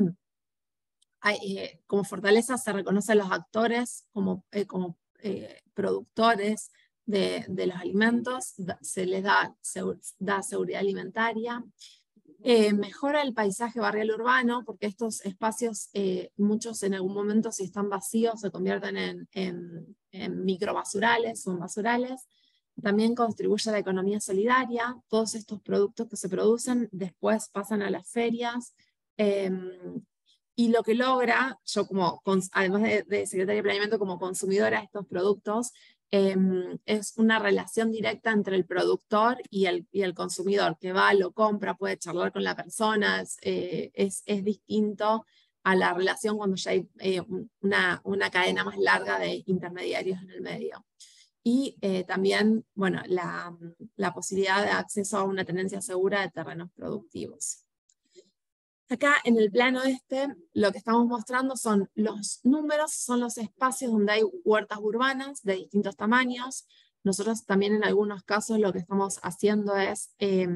Speaker 6: hay, eh, como fortaleza se reconocen los actores como, eh, como eh, productores de, de los alimentos, da, se les da, se, da seguridad alimentaria, eh, mejora el paisaje barrial urbano, porque estos espacios, eh, muchos en algún momento si están vacíos se convierten en, en, en microbasurales o en basurales. También contribuye a la economía solidaria. Todos estos productos que se producen después pasan a las ferias, eh, y lo que logra, yo como, además de, de secretaria de planeamiento, como consumidora de estos productos, eh, es una relación directa entre el productor y el, y el consumidor, que va, lo compra, puede charlar con la persona, es, eh, es, es distinto a la relación cuando ya hay eh, una, una cadena más larga de intermediarios en el medio. Y eh, también, bueno, la, la posibilidad de acceso a una tenencia segura de terrenos productivos. Acá en el plano este, lo que estamos mostrando son los números, son los espacios donde hay huertas urbanas de distintos tamaños. Nosotros también en algunos casos lo que estamos haciendo es eh,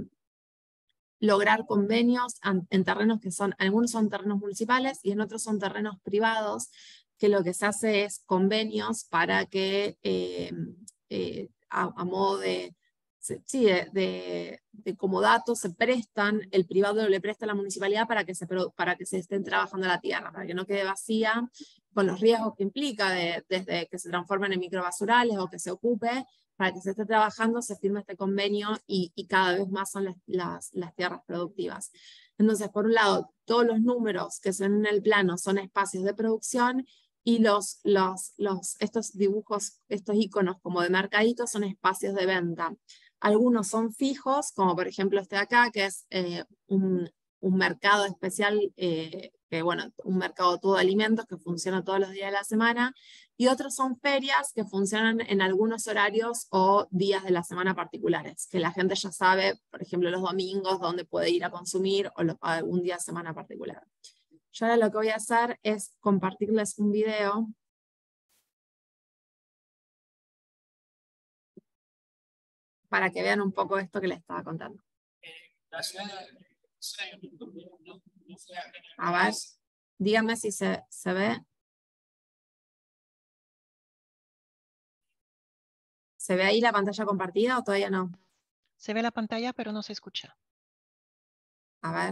Speaker 6: lograr convenios en terrenos que son, algunos son terrenos municipales y en otros son terrenos privados, que lo que se hace es convenios para que eh, eh, a, a modo de Sí, de, de, de como datos se prestan, el privado le presta a la municipalidad para que, se, para que se estén trabajando la tierra, para que no quede vacía, con los riesgos que implica, de, desde que se transformen en microbasurales o que se ocupe, para que se esté trabajando, se firma este convenio y, y cada vez más son las, las, las tierras productivas. Entonces, por un lado, todos los números que son en el plano son espacios de producción, y los, los, los, estos dibujos, estos iconos como de mercaditos son espacios de venta. Algunos son fijos, como por ejemplo este de acá, que es eh, un, un mercado especial, eh, que bueno, un mercado todo de alimentos que funciona todos los días de la semana, y otros son ferias que funcionan en algunos horarios o días de la semana particulares, que la gente ya sabe, por ejemplo los domingos, dónde puede ir a consumir, o lo, algún día de semana particular. Yo ahora lo que voy a hacer es compartirles un video para que vean un poco esto que les estaba contando. A ver, díganme si se, se ve. ¿Se ve ahí la pantalla compartida o todavía no?
Speaker 2: Se ve la pantalla, pero no se escucha.
Speaker 6: A ver.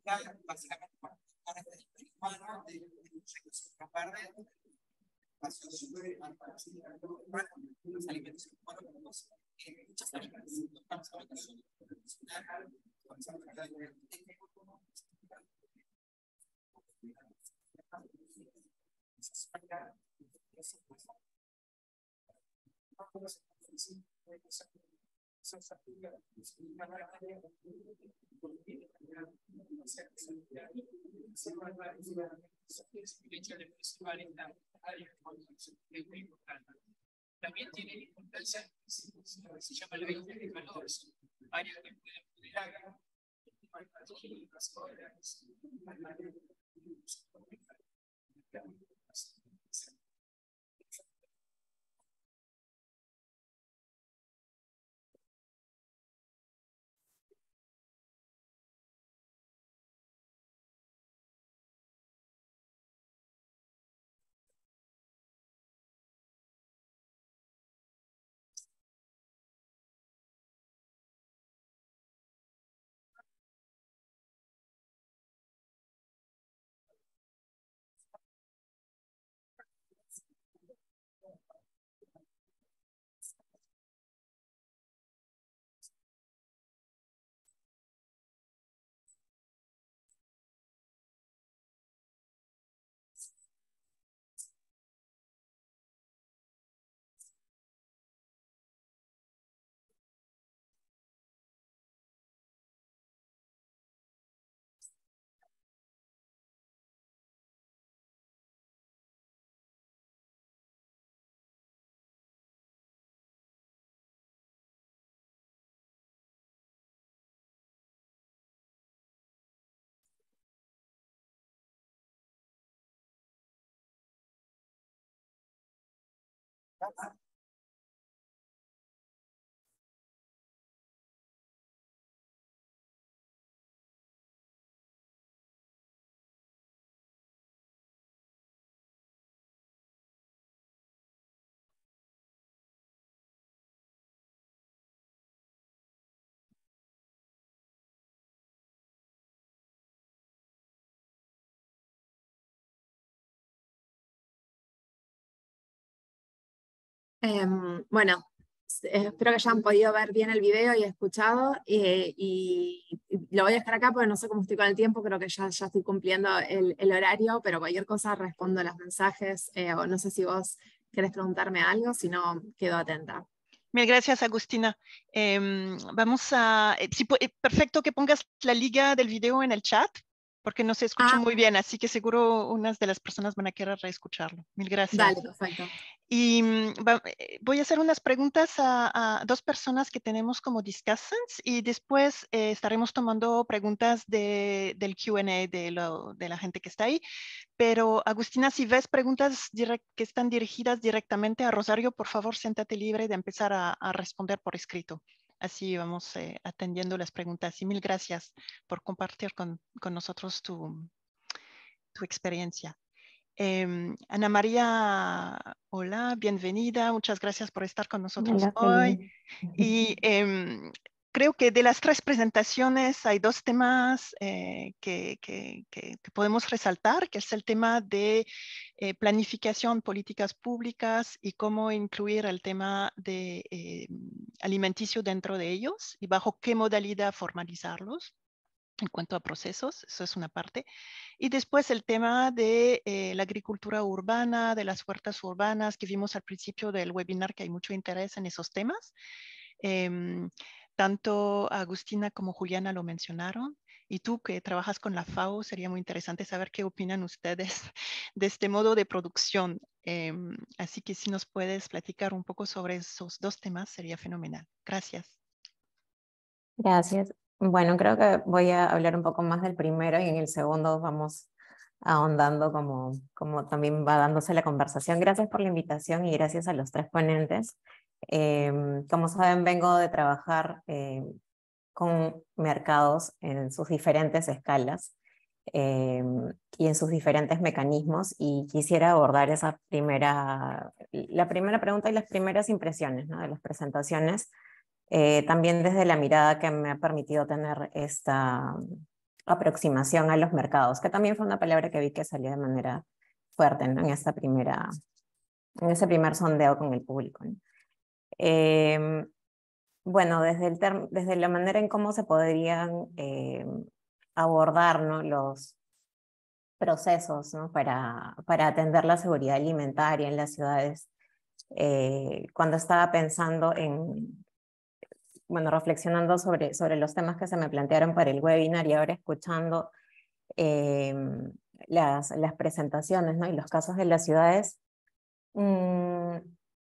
Speaker 7: básicamente para el humano de recursos verde, los alimentos humanos, muchas áreas. Estamos hablando también tiene importancia, se llama la isla de calor, áreas que pueden generar
Speaker 6: Um, bueno, espero que hayan podido ver bien el video y escuchado, eh, y, y lo voy a dejar acá porque no sé cómo estoy con el tiempo, creo que ya, ya estoy cumpliendo el, el horario, pero cualquier cosa respondo a los mensajes, eh, o no sé si vos querés preguntarme algo, si no, quedo atenta.
Speaker 2: Mil gracias, Agustina. Eh, vamos a, eh, si, eh, perfecto que pongas la liga del video en el chat, porque no se escucha
Speaker 6: Ah,
Speaker 2: muy bien, así que seguro unas de las personas van a querer reescucharlo. Mil gracias.
Speaker 6: Dale, perfecto.
Speaker 2: Y va, voy a hacer unas preguntas a, a dos personas que tenemos como discussants y después eh, estaremos tomando preguntas de, del Q and A de, lo, de la gente que está ahí. Pero Agustina, si ves preguntas direct, que están dirigidas directamente a Rosario, por favor, siéntate libre de empezar a, a responder por escrito. Así vamos eh, atendiendo las preguntas. Y mil gracias por compartir con, con nosotros tu, tu experiencia. Eh, Ana María, hola, bienvenida. Muchas gracias por estar con nosotros
Speaker 8: Hola,
Speaker 2: hoy.
Speaker 8: feliz.
Speaker 2: Y eh, creo que de las tres presentaciones hay dos temas eh, que, que, que, que podemos resaltar, que es el tema de eh, planificación, políticas públicas y cómo incluir el tema de eh, alimenticio dentro de ellos y bajo qué modalidad formalizarlos. En cuanto a procesos, eso es una parte. Y después el tema de eh, la agricultura urbana, de las huertas urbanas, que vimos al principio del webinar que hay mucho interés en esos temas. Eh, tanto Agustina como Juliana lo mencionaron. Y tú que trabajas con la FAO, sería muy interesante saber qué opinan ustedes de este modo de producción. Eh, así que si nos puedes platicar un poco sobre esos dos temas, sería fenomenal. Gracias.
Speaker 8: Gracias. Bueno, creo que voy a hablar un poco más del primero y en el segundo vamos ahondando como, como también va dándose la conversación. Gracias por la invitación y gracias a los tres ponentes. Eh, como saben, vengo de trabajar eh, con mercados en sus diferentes escalas eh, y en sus diferentes mecanismos, y quisiera abordar esa primera, la primera pregunta y las primeras impresiones, ¿no?, de las presentaciones. Eh, también desde la mirada que me ha permitido tener esta, aproximación a los mercados, que también fue una palabra que vi que salió de manera fuerte, ¿no? en, esta primera, en ese primer sondeo con el público, ¿no? Eh, bueno, desde, el term desde la manera en cómo se podrían eh, abordar, ¿no? los procesos, ¿no? para, para atender la seguridad alimentaria en las ciudades, eh, cuando estaba pensando en, bueno, reflexionando sobre, sobre los temas que se me plantearon para el webinar y ahora escuchando eh, las, las presentaciones, ¿no? y los casos de las ciudades, mmm,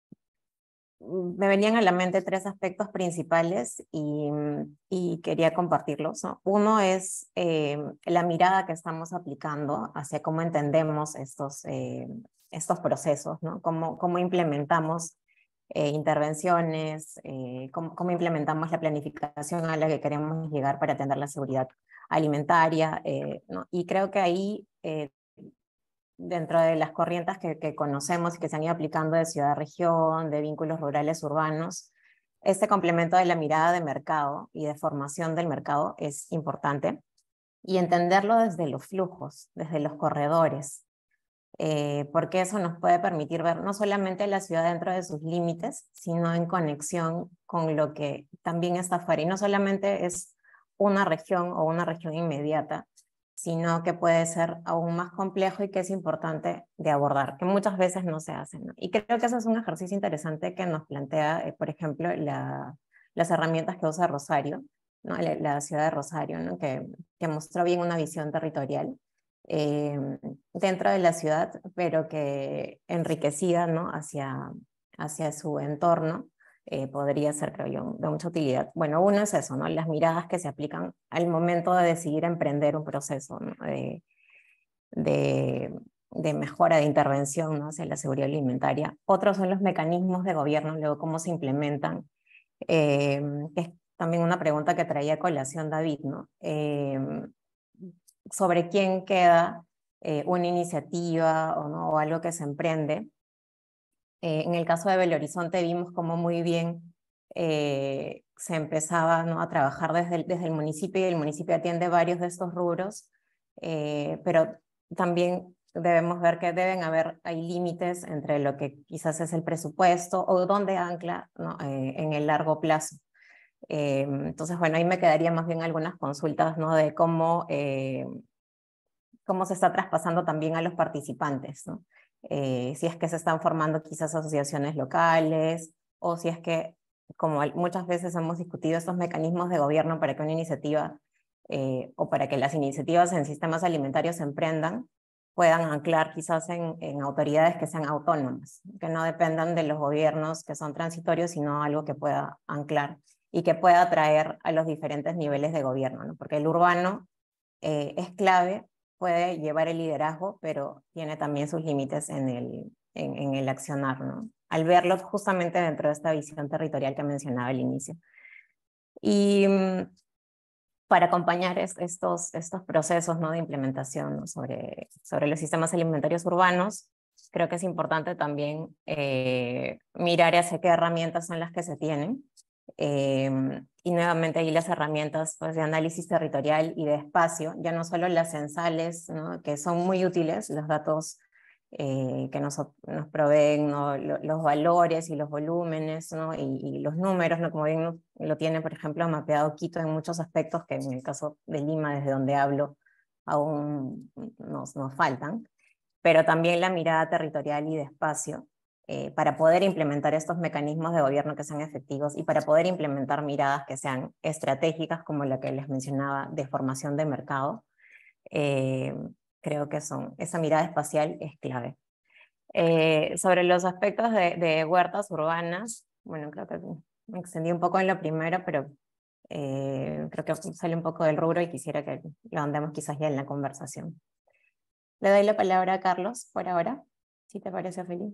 Speaker 8: me venían a la mente tres aspectos principales y, y quería compartirlos, ¿no? Uno es eh, la mirada que estamos aplicando hacia cómo entendemos estos, eh, estos procesos, ¿no? Cómo, cómo implementamos eh, intervenciones, eh, cómo, cómo implementamos la planificación a la que queremos llegar para atender la seguridad alimentaria, eh, ¿no? Y creo que ahí eh, dentro de las corrientes que, que conocemos y que se han ido aplicando de ciudad a región, de vínculos rurales urbanos, este complemento de la mirada de mercado y de formación del mercado es importante, y entenderlo desde los flujos, desde los corredores, eh, porque eso nos puede permitir ver no solamente la ciudad dentro de sus límites, sino en conexión con lo que también está afuera, y no solamente es una región o una región inmediata, sino que puede ser aún más complejo y que es importante de abordar, que muchas veces no se hace, ¿no? Y creo que eso es un ejercicio interesante que nos plantea, eh, por ejemplo, la, las herramientas que usa Rosario, ¿no? la, la ciudad de Rosario, ¿no? que, que mostró bien una visión territorial eh, dentro de la ciudad, pero que enriquecida, ¿no? hacia, hacia su entorno, Eh, podría ser, creo yo, de mucha utilidad. Bueno, uno es eso, ¿no? Las miradas que se aplican al momento de decidir emprender un proceso, ¿no? de, de, de mejora, de intervención, ¿no? hacia la seguridad alimentaria. Otros son los mecanismos de gobierno, luego cómo se implementan, eh, que es también una pregunta que traía a colación David, ¿no? Eh, sobre quién queda eh, una iniciativa o, ¿no? o algo que se emprende. Eh, en el caso de Belo Horizonte vimos cómo muy bien eh, se empezaba, ¿no? a trabajar desde el, desde el municipio, y el municipio atiende varios de estos rubros, eh, pero también debemos ver que deben haber, hay límites entre lo que quizás es el presupuesto o dónde ancla, ¿no? eh, en el largo plazo. Eh, entonces, bueno, ahí me quedaría más bien algunas consultas, ¿no? de cómo, eh, cómo se está traspasando también a los participantes, ¿no? Eh, si es que se están formando quizás asociaciones locales, o si es que, como muchas veces hemos discutido, estos mecanismos de gobierno para que una iniciativa, eh, o para que las iniciativas en sistemas alimentarios se emprendan, puedan anclar quizás en, en autoridades que sean autónomas, que no dependan de los gobiernos que son transitorios, sino algo que pueda anclar y que pueda atraer a los diferentes niveles de gobierno, ¿no? Porque el urbano eh, es clave, puede llevar el liderazgo, pero tiene también sus límites en el, en, en el accionar, ¿no? Al verlo justamente dentro de esta visión territorial que mencionaba al inicio. Y um, para acompañar es, estos, estos procesos, ¿no? de implementación, ¿no? sobre, sobre los sistemas alimentarios urbanos, creo que es importante también eh, mirar hacia qué herramientas son las que se tienen. Eh, y nuevamente ahí las herramientas, pues, de análisis territorial y de espacio, ya no solo las censales, ¿no? que son muy útiles, los datos eh, que nos, nos proveen, ¿no? los, los valores y los volúmenes, ¿no? y, y los números, ¿no? como bien lo tiene, por ejemplo, mapeado Quito en muchos aspectos que en el caso de Lima, desde donde hablo, aún nos, nos faltan, pero también la mirada territorial y de espacio, Eh, para poder implementar estos mecanismos de gobierno que sean efectivos y para poder implementar miradas que sean estratégicas, como la que les mencionaba de formación de mercado. Eh, creo que son, esa mirada espacial es clave. Eh, sobre los aspectos de, de huertas urbanas, bueno, creo que me extendí un poco en lo primero, pero eh, creo que sale un poco del rubro y quisiera que lo andemos quizás ya en la conversación. Le doy la palabra a Carlos por ahora, si te parece, Felipe.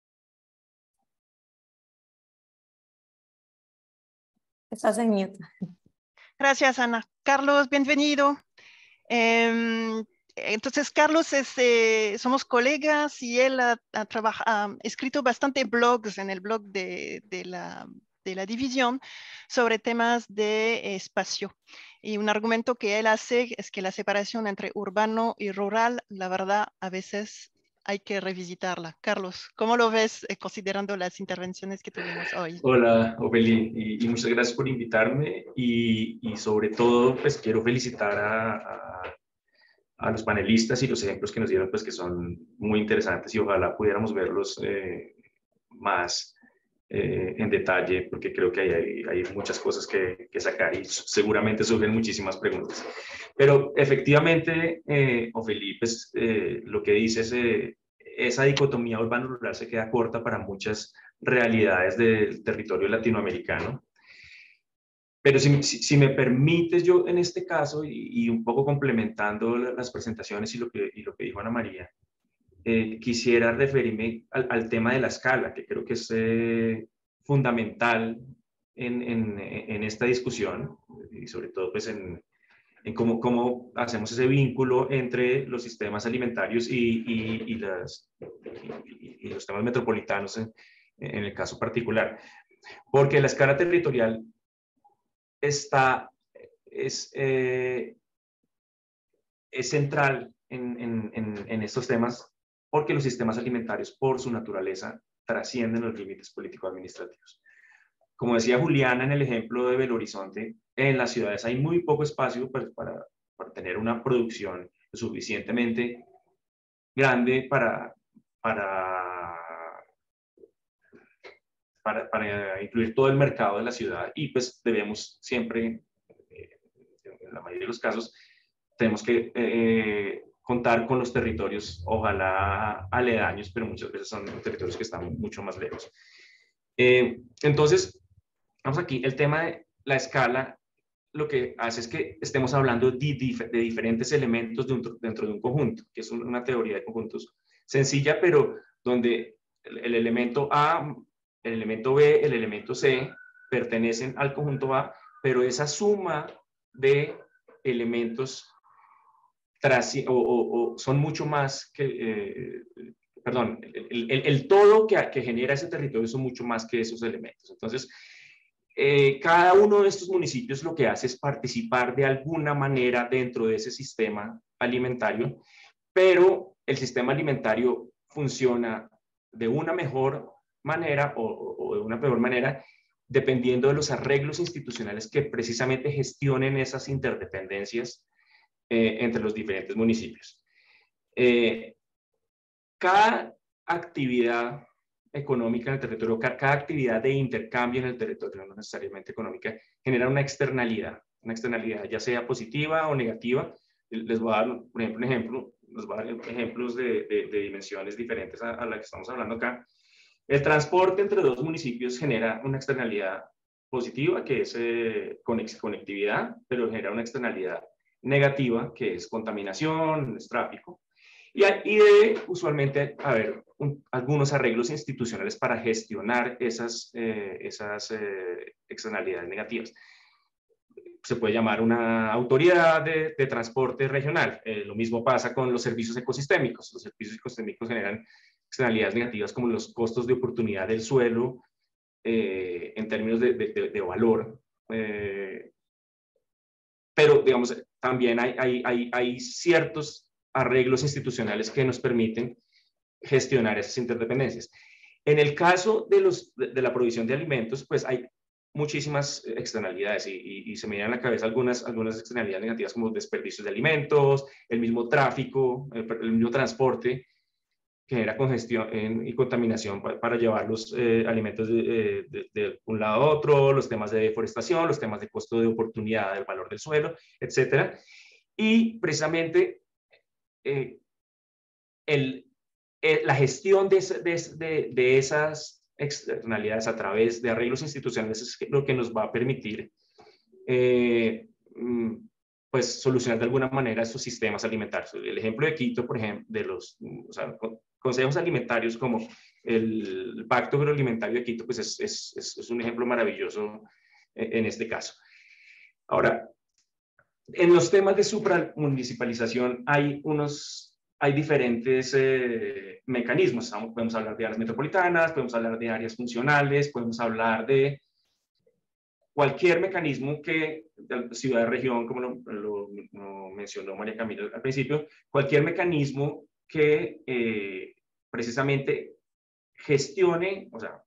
Speaker 8: Estás en mute.
Speaker 2: Gracias, Ana. Carlos, bienvenido. Eh, entonces, Carlos, es, eh, somos colegas y él ha, ha, trabaja, ha escrito bastante blogs en el blog de, de, la, de la división sobre temas de espacio. Y un argumento que él hace es que la separación entre urbano y rural, la verdad, a veces hay que revisitarla. Carlos, ¿cómo lo ves eh, considerando las intervenciones que tuvimos hoy?
Speaker 9: Hola, Opeli, y, y muchas gracias por invitarme y, y sobre todo, pues quiero felicitar a, a, a los panelistas y los ejemplos que nos dieron, pues que son muy interesantes y ojalá pudiéramos verlos eh, más eh, en detalle, porque creo que hay, hay, hay muchas cosas que, que sacar y seguramente surgen muchísimas preguntas. Pero efectivamente, eh, Opeli, pues eh, lo que dices, eh, esa dicotomía urbano-rural se queda corta para muchas realidades del territorio latinoamericano. Pero si, si, si me permites, yo en este caso, y, y un poco complementando las presentaciones y lo que, y lo que dijo Ana María, eh, quisiera referirme al, al tema de la escala, que creo que es eh, fundamental en, en, en esta discusión, y sobre todo pues en, en cómo, cómo hacemos ese vínculo entre los sistemas alimentarios y, y, y, las, y, y los temas metropolitanos en, en el caso particular. Porque la escala territorial está, es, eh, es central en, en, en, en estos temas porque los sistemas alimentarios, por su naturaleza, trascienden los límites político-administrativos. Como decía Juliana en el ejemplo de Belo Horizonte, en las ciudades hay muy poco espacio para, para, para tener una producción suficientemente grande para, para, para, para incluir todo el mercado de la ciudad y pues debemos siempre, eh, en la mayoría de los casos, tenemos que eh, contar con los territorios, ojalá aledaños, pero muchas veces son territorios que están mucho más lejos. Eh, entonces, vamos aquí, el tema de la escala lo que hace es que estemos hablando de, dif de diferentes elementos de un, dentro de un conjunto, que es una teoría de conjuntos sencilla, pero donde el, el elemento A, el elemento B, el elemento C pertenecen al conjunto A, pero esa suma de elementos o, o, o son mucho más que, eh, perdón, el, el, el todo que, que genera ese territorio son mucho más que esos elementos. Entonces, eh, cada uno de estos municipios lo que hace es participar de alguna manera dentro de ese sistema alimentario, pero el sistema alimentario funciona de una mejor manera o, o de una peor manera dependiendo de los arreglos institucionales que precisamente gestionen esas interdependencias eh, entre los diferentes municipios. Eh, cada actividad económica en el territorio, cada actividad de intercambio en el territorio, no necesariamente económica, genera una externalidad, una externalidad ya sea positiva o negativa. Les voy a dar, por ejemplo, un ejemplo, les voy a dar ejemplos de, de, de dimensiones diferentes a, a la que estamos hablando acá. El transporte entre dos municipios genera una externalidad positiva, que es eh, conectividad, pero genera una externalidad negativa, que es contaminación, es tráfico. Y, y debe usualmente haber un, algunos arreglos institucionales para gestionar esas, eh, esas eh, externalidades negativas. Se puede llamar una autoridad de, de transporte regional. Eh, lo mismo pasa con los servicios ecosistémicos. Los servicios ecosistémicos generan externalidades negativas como los costos de oportunidad del suelo eh, en términos de, de, de, de valor. Eh, pero, digamos, también hay, hay, hay, hay ciertos arreglos institucionales que nos permiten gestionar esas interdependencias. En el caso de, los, de, de la provisión de alimentos, pues hay muchísimas externalidades y, y, y se me vienen a la cabeza algunas, algunas externalidades negativas como desperdicios de alimentos, el mismo tráfico, el, el mismo transporte que genera congestión y contaminación para, para llevar los eh, alimentos de, de, de un lado a otro, los temas de deforestación, los temas de costo de oportunidad, del valor del suelo, etcétera. Y precisamente Eh, el, eh, la gestión de, de, de esas externalidades a través de arreglos institucionales es lo que nos va a permitir eh, pues solucionar de alguna manera estos sistemas alimentarios. El ejemplo de Quito, por ejemplo, de los o sea, consejos alimentarios como el Pacto Agroalimentario de Quito, pues es, es, es, es un ejemplo maravilloso en este caso. Ahora, en los temas de supramunicipalización hay, unos, hay diferentes eh, mecanismos. Podemos hablar de áreas metropolitanas, podemos hablar de áreas funcionales, podemos hablar de cualquier mecanismo que, ciudad-región, como lo, lo, lo mencionó María Camila al principio, cualquier mecanismo que eh, precisamente gestione, o sea,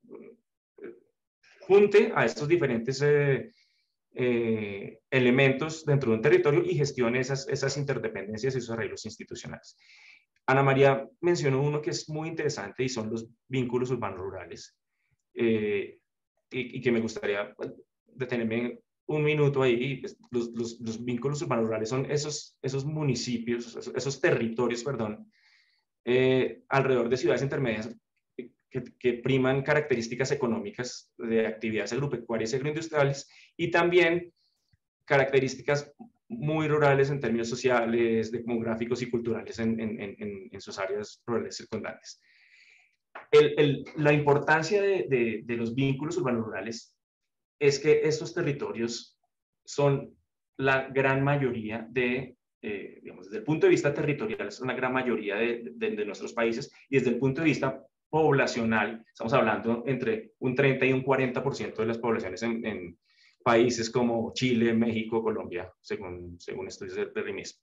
Speaker 9: junte a estos diferentes eh, eh, elementos dentro de un territorio y gestione esas, esas interdependencias y esos arreglos institucionales. Ana María mencionó uno que es muy interesante y son los vínculos urbanos rurales, eh, y, y que me gustaría detenerme un minuto ahí. Pues, los, los, los vínculos urbanos rurales son esos, esos municipios, esos, esos territorios, perdón, eh, alrededor de ciudades intermedias que, que priman características económicas de actividades agropecuarias y agroindustriales, y también características muy rurales en términos sociales, demográficos y culturales en, en, en, en sus áreas rurales circundantes. El, el, la importancia de, de, de los vínculos urbanos rurales es que estos territorios son la gran mayoría de, eh, digamos, desde el punto de vista territorial, es una gran mayoría de, de, de nuestros países, y desde el punto de vista poblacional, estamos hablando entre un treinta y un cuarenta por ciento de las poblaciones en, en países como Chile, México, Colombia, según, según estudios de, de RIMIS.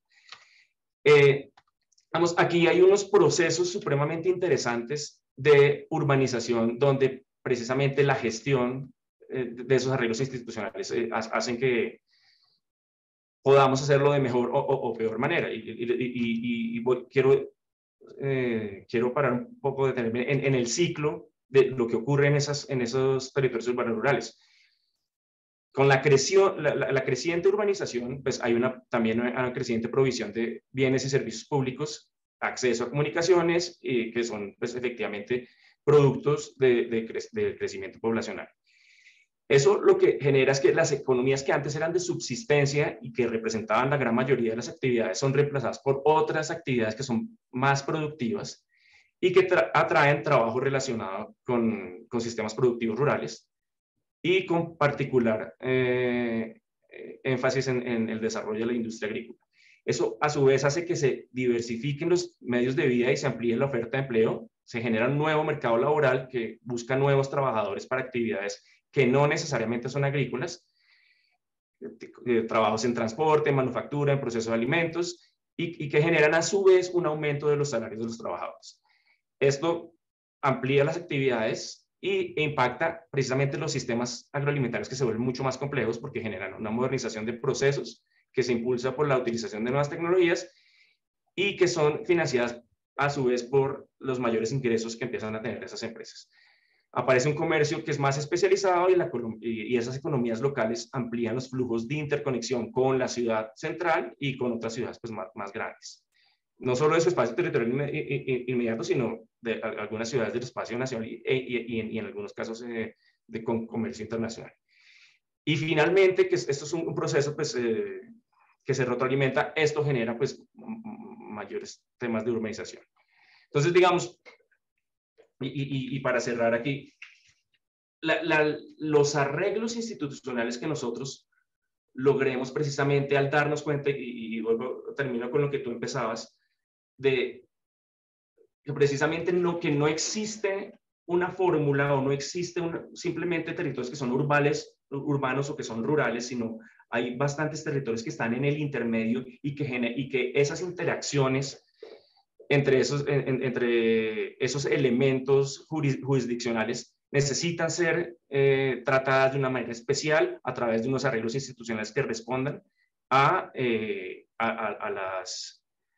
Speaker 9: Eh, vamos, aquí hay unos procesos supremamente interesantes de urbanización donde precisamente la gestión eh, de esos arreglos institucionales eh, hacen que podamos hacerlo de mejor o, o, o peor manera. Y, y, y, y, y voy, quiero, eh, quiero parar un poco, detenerme en, en el ciclo de lo que ocurre en, esas, en esos territorios urbanos rurales. Con la, creció, la, la, la creciente urbanización, pues hay una, también una creciente provisión de bienes y servicios públicos, acceso a comunicaciones, eh, que son pues, efectivamente productos de, de, cre de crecimiento poblacional. Eso lo que genera es que las economías que antes eran de subsistencia y que representaban la gran mayoría de las actividades son reemplazadas por otras actividades que son más productivas y que tra atraen trabajo relacionado con, con sistemas productivos rurales, y con particular eh, énfasis en, en el desarrollo de la industria agrícola. Eso a su vez hace que se diversifiquen los medios de vida y se amplíe la oferta de empleo, se genera un nuevo mercado laboral que busca nuevos trabajadores para actividades que no necesariamente son agrícolas, eh, trabajos en transporte, manufactura, en proceso de alimentos, y, y que generan a su vez un aumento de los salarios de los trabajadores. Esto amplía las actividades y impacta precisamente los sistemas agroalimentarios, que se vuelven mucho más complejos porque generan una modernización de procesos que se impulsa por la utilización de nuevas tecnologías y que son financiadas a su vez por los mayores ingresos que empiezan a tener esas empresas. Aparece un comercio que es más especializado y, la, y esas economías locales amplían los flujos de interconexión con la ciudad central y con otras ciudades pues, más, más grandes. No solo de su espacio territorial inmediato, sino de algunas ciudades del espacio nacional y, y, y, en, y en algunos casos eh, de comercio internacional. Y finalmente, que esto es un, un proceso pues, eh, que se retroalimenta, esto genera pues, mayores temas de urbanización. Entonces, digamos, y, y, y para cerrar aquí, la, la, los arreglos institucionales que nosotros logremos precisamente al darnos cuenta, y, y vuelvo, termino con lo que tú empezabas, de que precisamente no, que no existe una fórmula o no existe una, simplemente territorios que son urbanes, urbanos o que son rurales, sino hay bastantes territorios que están en el intermedio y que, y que esas interacciones entre esos, en, entre esos elementos jurisdiccionales necesitan ser eh, tratadas de una manera especial a través de unos arreglos institucionales que respondan a, eh, a, a, a las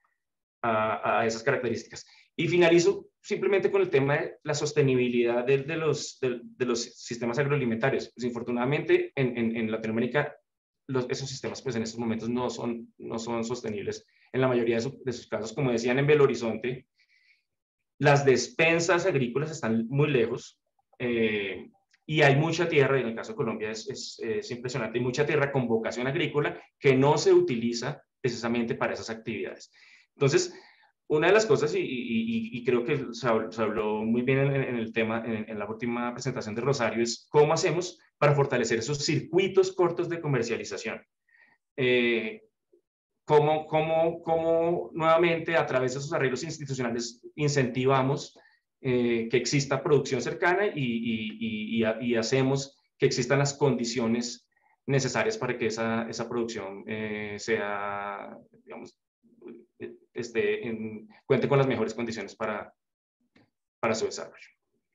Speaker 9: A, a esas características. Y finalizo simplemente con el tema de la sostenibilidad de, de, los, de, de los sistemas agroalimentarios. Pues, infortunadamente, en, en, en Latinoamérica, los, esos sistemas pues, en estos momentos no son, no son sostenibles en la mayoría de, su, de sus casos. Como decían en Belo Horizonte, las despensas agrícolas están muy lejos eh, y hay mucha tierra, en el caso de Colombia es, es, es impresionante, hay mucha tierra con vocación agrícola que no se utiliza precisamente para esas actividades. Entonces, una de las cosas, y, y, y creo que se habló, se habló muy bien en, en el tema, en, en la última presentación de Rosario, es cómo hacemos para fortalecer esos circuitos cortos de comercialización. Eh, cómo, cómo, cómo nuevamente a través de esos arreglos institucionales incentivamos eh, que exista producción cercana y, y, y, y hacemos que existan las condiciones necesarias para que esa, esa producción eh, sea, digamos, esté en, cuente con las mejores condiciones para, para su desarrollo.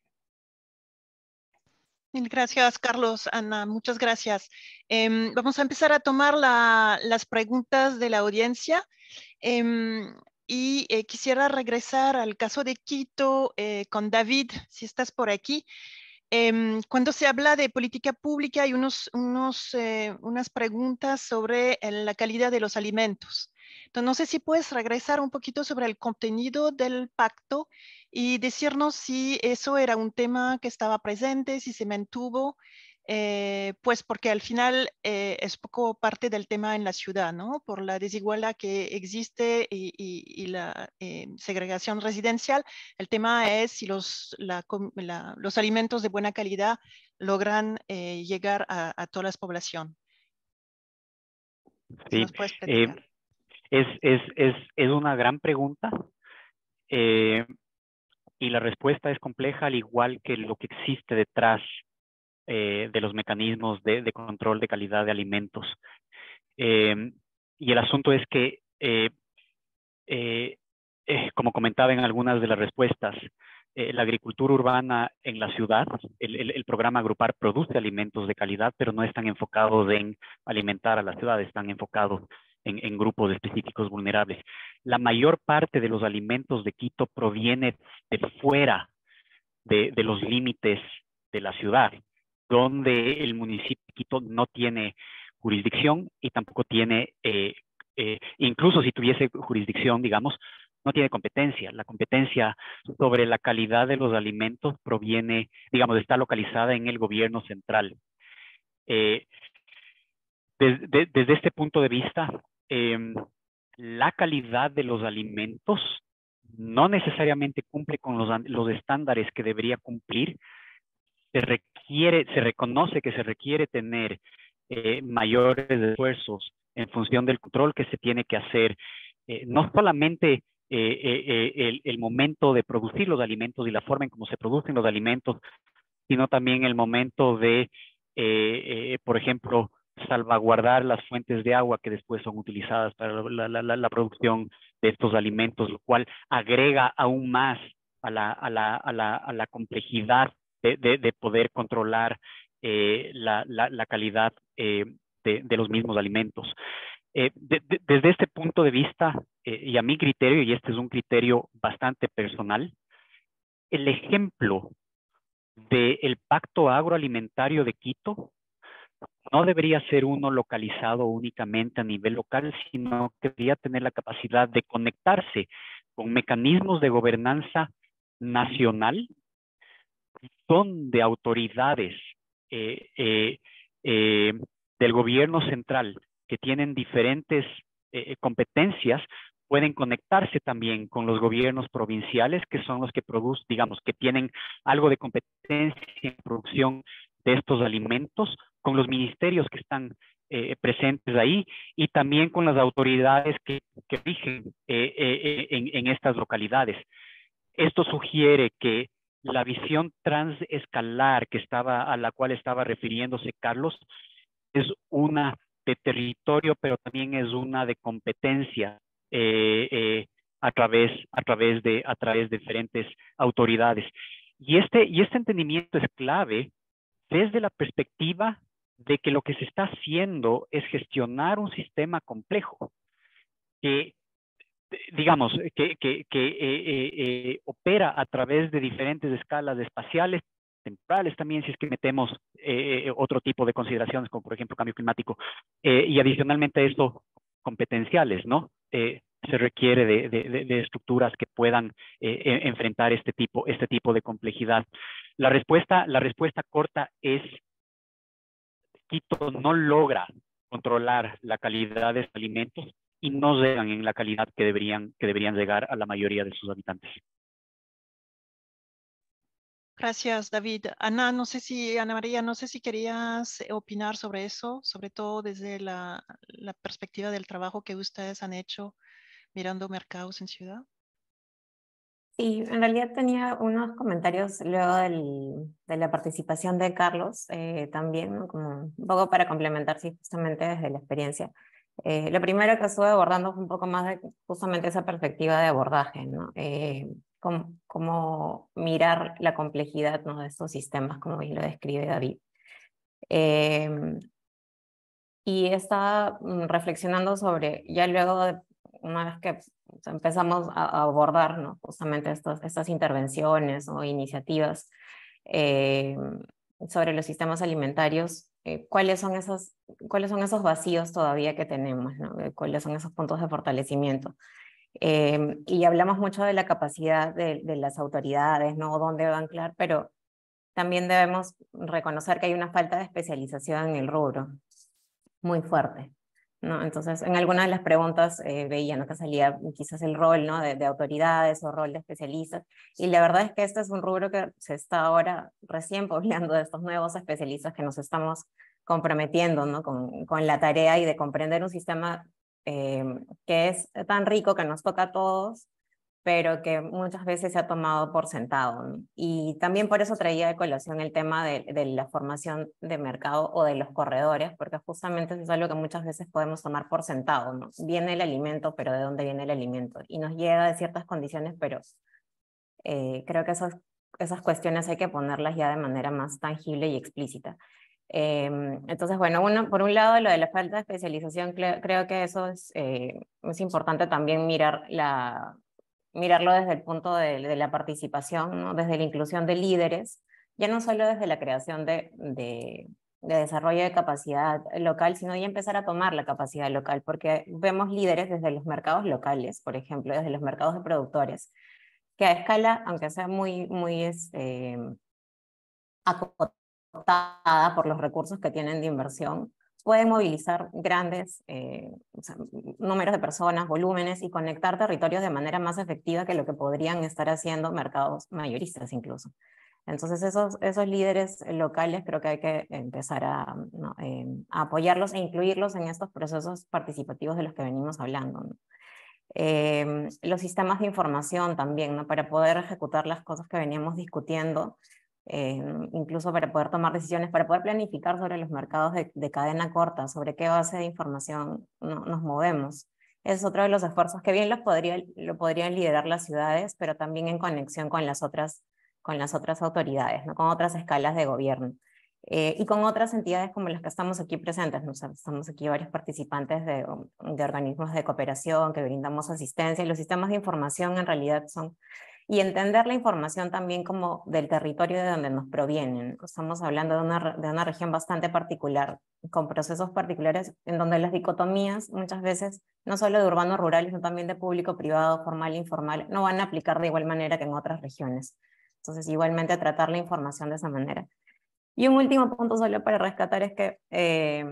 Speaker 2: Mil gracias, Carlos. Ana, muchas gracias. Eh, vamos a empezar a tomar la, las preguntas de la audiencia. Eh, y eh, quisiera regresar al caso de Quito eh, con David, si estás por aquí. Eh, cuando se habla de política pública hay unos, unos, eh, unas preguntas sobre eh, la calidad de los alimentos. Entonces, no sé si puedes regresar un poquito sobre el contenido del pacto y decirnos si eso era un tema que estaba presente, si se mantuvo, eh, pues porque al final eh, es poco parte del tema en la ciudad, ¿no? Por la desigualdad que existe y, y, y la eh, segregación residencial. El tema es si los, la, la, los alimentos de buena calidad logran eh, llegar a, a toda la población.
Speaker 3: Sí,
Speaker 2: si nos puedes
Speaker 3: eh,
Speaker 2: platicar.
Speaker 3: es, es, es, es una gran pregunta eh, y la respuesta es compleja, al igual que lo que existe detrás eh, de los mecanismos de, de control de calidad de alimentos. Eh, y el asunto es que, eh, eh, eh, como comentaba en algunas de las respuestas, eh, la agricultura urbana en la ciudad, el, el, el programa Agrupar produce alimentos de calidad, pero no están enfocados en alimentar a la ciudad, están enfocados en, en grupos específicos vulnerables. La mayor parte de los alimentos de Quito proviene de fuera de, de los límites de la ciudad, donde el municipio de Quito no tiene jurisdicción y tampoco tiene, eh, eh, incluso si tuviese jurisdicción, digamos, no tiene competencia. La competencia sobre la calidad de los alimentos proviene, digamos, está localizada en el gobierno central. Eh, desde, desde este punto de vista, eh, la calidad de los alimentos no necesariamente cumple con los, los estándares que debería cumplir. Se requiere, se reconoce que se requiere tener eh, mayores esfuerzos en función del control que se tiene que hacer, eh, no solamente eh, eh, el, el momento de producir los alimentos y la forma en cómo se producen los alimentos, sino también el momento de, eh, eh, por ejemplo, salvaguardar las fuentes de agua que después son utilizadas para la, la, la, la producción de estos alimentos, lo cual agrega aún más a la, a la, a la, a la complejidad de, de, de poder controlar eh, la, la, la calidad eh, de, de los mismos alimentos. Eh, de, de, desde este punto de vista, eh, y a mi criterio, y este es un criterio bastante personal, el ejemplo del Pacto Agroalimentario de Quito no debería ser uno localizado únicamente a nivel local, sino que debería tener la capacidad de conectarse con mecanismos de gobernanza nacional, donde autoridades eh, eh, eh, del gobierno central que tienen diferentes eh, competencias pueden conectarse también con los gobiernos provinciales, que son los que producen, digamos, que tienen algo de competencia en producción de estos alimentos, con los ministerios que están eh, presentes ahí y también con las autoridades que, que rigen eh, eh, en, en estas localidades. Esto sugiere que la visión transescalar que estaba, a la cual estaba refiriéndose Carlos es una de territorio, pero también es una de competencia eh, eh, a través, a través de, a través de diferentes autoridades. Y este, y este entendimiento es clave desde la perspectiva de que lo que se está haciendo es gestionar un sistema complejo que, digamos, que, que, que eh, eh, eh, opera a través de diferentes escalas espaciales, temporales también, si es que metemos eh, otro tipo de consideraciones, como por ejemplo cambio climático, eh, y adicionalmente a esto, competenciales, ¿no? Eh, se requiere de, de, de estructuras que puedan eh, enfrentar este tipo, este tipo de complejidad. La respuesta, la respuesta corta es: Quito no logra controlar la calidad de los alimentos y no llegan en la calidad que deberían, que deberían llegar a la mayoría de sus habitantes.
Speaker 2: Gracias, David. Ana, no sé si, Ana María, no sé si querías opinar sobre eso, sobre todo desde la, la perspectiva del trabajo que ustedes han hecho mirando mercados en ciudad.
Speaker 8: Sí, en realidad tenía unos comentarios luego del, de la participación de Carlos, eh, también, ¿no? Como un poco para complementar, sí, justamente desde la experiencia. Eh, lo primero que estuve abordando fue un poco más de justamente esa perspectiva de abordaje, ¿no? Eh, cómo, cómo mirar la complejidad, ¿no? de estos sistemas, como bien lo describe David. Eh, y estaba mm, reflexionando sobre, ya luego, de, una vez que empezamos a, a abordar, ¿no? justamente estos, estas intervenciones o iniciativas eh, sobre los sistemas alimentarios, eh, ¿cuáles son esos, cuáles son esos vacíos todavía que tenemos, ¿no? Eh, ¿Cuáles son esos puntos de fortalecimiento? Eh, y hablamos mucho de la capacidad de, de las autoridades, ¿no? Dónde va a anclar, pero también debemos reconocer que hay una falta de especialización en el rubro muy fuerte, ¿no? Entonces, en algunas de las preguntas eh, veía, ¿no? que salía quizás el rol, ¿no? de, de autoridades o rol de especialistas, y la verdad es que este es un rubro que se está ahora recién poblando de estos nuevos especialistas que nos estamos comprometiendo, ¿no? con, con la tarea y de comprender un sistema eh, que es tan rico que nos toca a todos, pero que muchas veces se ha tomado por sentado, ¿no? Y también por eso traía de colación el tema de, de la formación de mercado o de los corredores, porque justamente eso es algo que muchas veces podemos tomar por sentado, ¿no? Viene el alimento, pero ¿de dónde viene el alimento? Y nos llega de ciertas condiciones, pero eh, creo que esas, esas cuestiones hay que ponerlas ya de manera más tangible y explícita. Eh, entonces, bueno, uno, por un lado, lo de la falta de especialización, creo que eso es, eh, es importante también mirar la... mirarlo desde el punto de, de la participación, ¿no? Desde la inclusión de líderes, ya no solo desde la creación de, de, de desarrollo de capacidad local, sino ya empezar a tomar la capacidad local, porque vemos líderes desde los mercados locales, por ejemplo, desde los mercados de productores, que a escala, aunque sea muy, muy este, acotada por los recursos que tienen de inversión, pueden movilizar grandes eh, o sea, números de personas, volúmenes y conectar territorios de manera más efectiva que lo que podrían estar haciendo mercados mayoristas incluso. Entonces esos, esos líderes locales creo que hay que empezar a, ¿no? eh, a apoyarlos e incluirlos en estos procesos participativos de los que venimos hablando, ¿no? Eh, los sistemas de información también, ¿no? Para poder ejecutar las cosas que veníamos discutiendo, Eh, incluso para poder tomar decisiones, para poder planificar sobre los mercados de, de cadena corta, sobre qué base de información no, nos movemos. Es otro de los esfuerzos que bien los podría, lo podrían liderar las ciudades, pero también en conexión con las otras, con las otras autoridades, ¿no? Con otras escalas de gobierno. Eh, y con otras entidades como las que estamos aquí presentes, ¿no? O sea, estamos aquí varios participantes de, de organismos de cooperación que brindamos asistencia, y los sistemas de información en realidad son... Y entender la información también como del territorio de donde nos provienen. Estamos hablando de una, de una región bastante particular, con procesos particulares en donde las dicotomías muchas veces, no solo de urbano-rural, sino también de público-privado, formal e informal, no van a aplicar de igual manera que en otras regiones. Entonces, igualmente tratar la información de esa manera. Y un último punto solo para rescatar es que eh,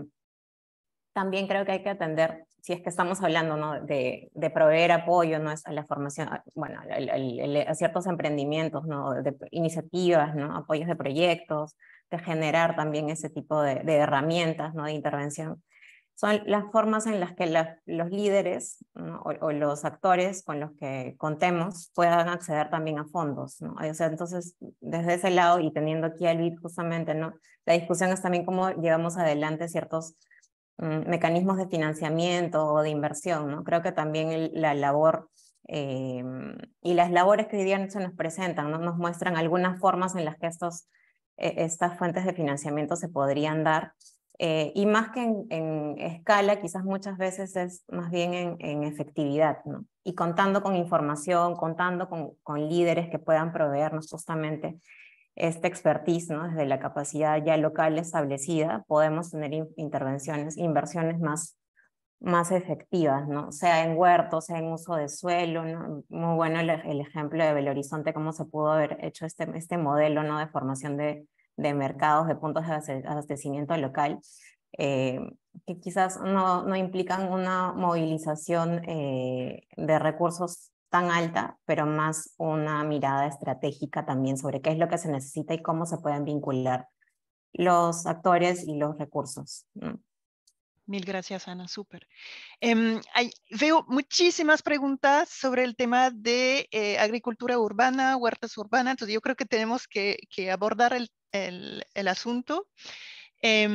Speaker 8: también creo que hay que atender, si es que estamos hablando, ¿no? de, de proveer apoyo, ¿no? a la formación, bueno, el, el, el, a ciertos emprendimientos, ¿no? de iniciativas, ¿no? apoyos de proyectos, de generar también ese tipo de, de herramientas, ¿no? de intervención. Son las formas en las que la, los líderes, ¿no? o, o los actores con los que contemos puedan acceder también a fondos, ¿no? O sea, entonces, desde ese lado, y teniendo aquí al B I D justamente, ¿no? la discusión es también cómo llevamos adelante ciertos mecanismos de financiamiento o de inversión, ¿no? Creo que también el, la labor eh, y las labores que hoy día se nos presentan, ¿no? nos muestran algunas formas en las que estos, eh, estas fuentes de financiamiento se podrían dar, eh, y más que en, en escala, quizás muchas veces es más bien en, en efectividad, ¿no? Y contando con información, contando con, con líderes que puedan proveernos justamente esta expertise, ¿no? Desde la capacidad ya local establecida, podemos tener in intervenciones, inversiones más, más efectivas, ¿no? Sea en huertos, sea en uso de suelo, ¿no? Muy bueno el, el ejemplo de Belo Horizonte, cómo se pudo haber hecho este, este modelo, ¿no? de formación de, de mercados, de puntos de abastecimiento local, eh, que quizás no, no implican una movilización eh, de recursos tan alta, pero más una mirada estratégica también sobre qué es lo que se necesita y cómo se pueden vincular los actores y los recursos, ¿no?
Speaker 2: Mil gracias, Ana, súper. Eh, hay, veo muchísimas preguntas sobre el tema de eh, agricultura urbana, huertas urbanas, entonces yo creo que tenemos que, que abordar el, el, el asunto. Eh,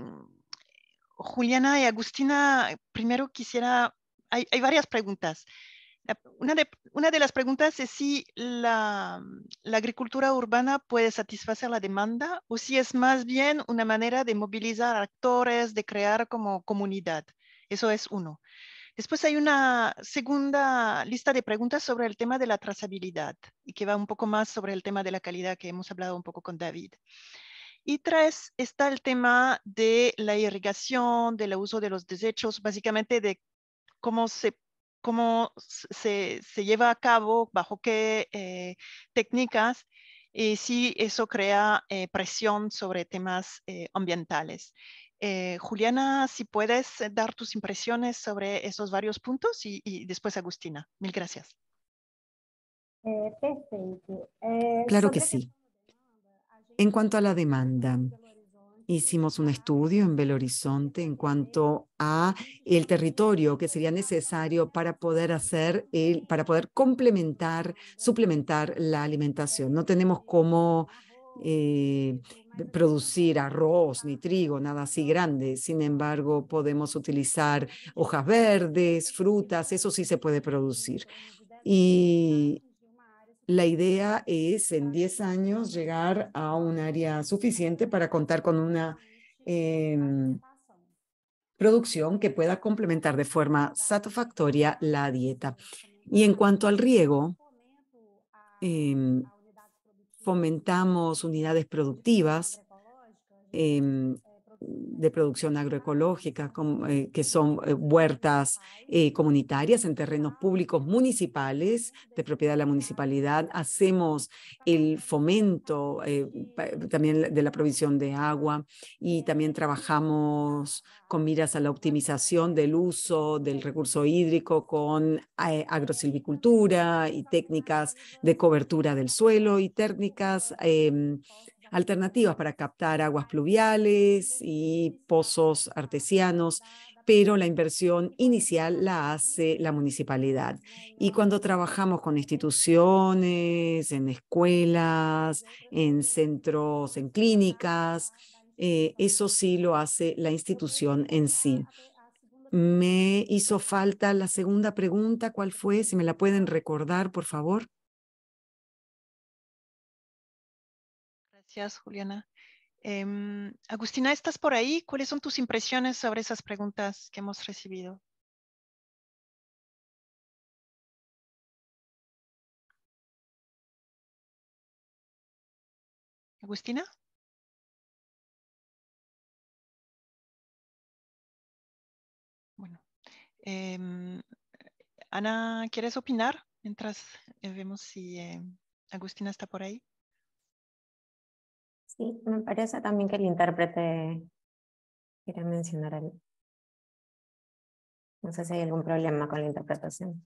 Speaker 2: Juliana y Agustina, primero quisiera, hay, hay varias preguntas. Una de, una de las preguntas es si la, la agricultura urbana puede satisfacer la demanda o si es más bien una manera de movilizar actores, de crear como comunidad. Eso es uno. Después hay una segunda lista de preguntas sobre el tema de la trazabilidad y que va un poco más sobre el tema de la calidad que hemos hablado un poco con David. Y tres, está el tema de la irrigación, del uso de los desechos, básicamente de cómo se cómo se, se lleva a cabo, bajo qué eh, técnicas, y si eso crea eh, presión sobre temas eh, ambientales. Eh, Juliana, si puedes dar tus impresiones sobre esos varios puntos y, y después Agustina. Mil gracias.
Speaker 4: É, perfeito. É,
Speaker 5: Claro que
Speaker 4: sobre a
Speaker 5: sí.
Speaker 4: questão da demanda, a gente
Speaker 5: En cuanto a la demanda,
Speaker 4: em Belo Horizonte,
Speaker 5: hicimos un estudio en Belo Horizonte en cuanto a el territorio que sería necesario para poder hacer, el, para poder complementar, suplementar la alimentación. No tenemos cómo eh, producir arroz ni trigo, nada así grande. Sin embargo, podemos utilizar hojas verdes, frutas, eso sí se puede producir. Y la idea es en diez años llegar a un área suficiente para contar con una eh, producción que pueda complementar de forma satisfactoria la dieta. Y en cuanto al riego, eh, fomentamos unidades productivas eh, de producción agroecológica, com, eh, que son eh, huertas eh, comunitarias en terrenos públicos municipales, de propiedad de la municipalidad. Hacemos el fomento eh, también de la provisión de agua y también trabajamos con miras a la optimización del uso del recurso hídrico con eh, agrosilvicultura y técnicas de cobertura del suelo y técnicas eh, alternativas para captar aguas pluviales y pozos artesianos, pero la inversión inicial la hace la municipalidad. Y cuando trabajamos con instituciones, en escuelas, en centros, en clínicas, eh, eso sí lo hace la institución en sí. Me hizo falta la segunda pregunta, ¿cuál fue? Si me la pueden recordar, por favor.
Speaker 2: Gracias, Juliana. Eh, Agustina, ¿estás por ahí? ¿Cuáles son tus impresiones sobre esas preguntas que hemos recibido? Agustina. Bueno, eh, Ana, ¿quieres opinar? Mientras eh, vemos si eh, Agustina está por ahí.
Speaker 8: Sí, me parece también que el intérprete quiere mencionar algo. No sé si hay algún problema con la interpretación.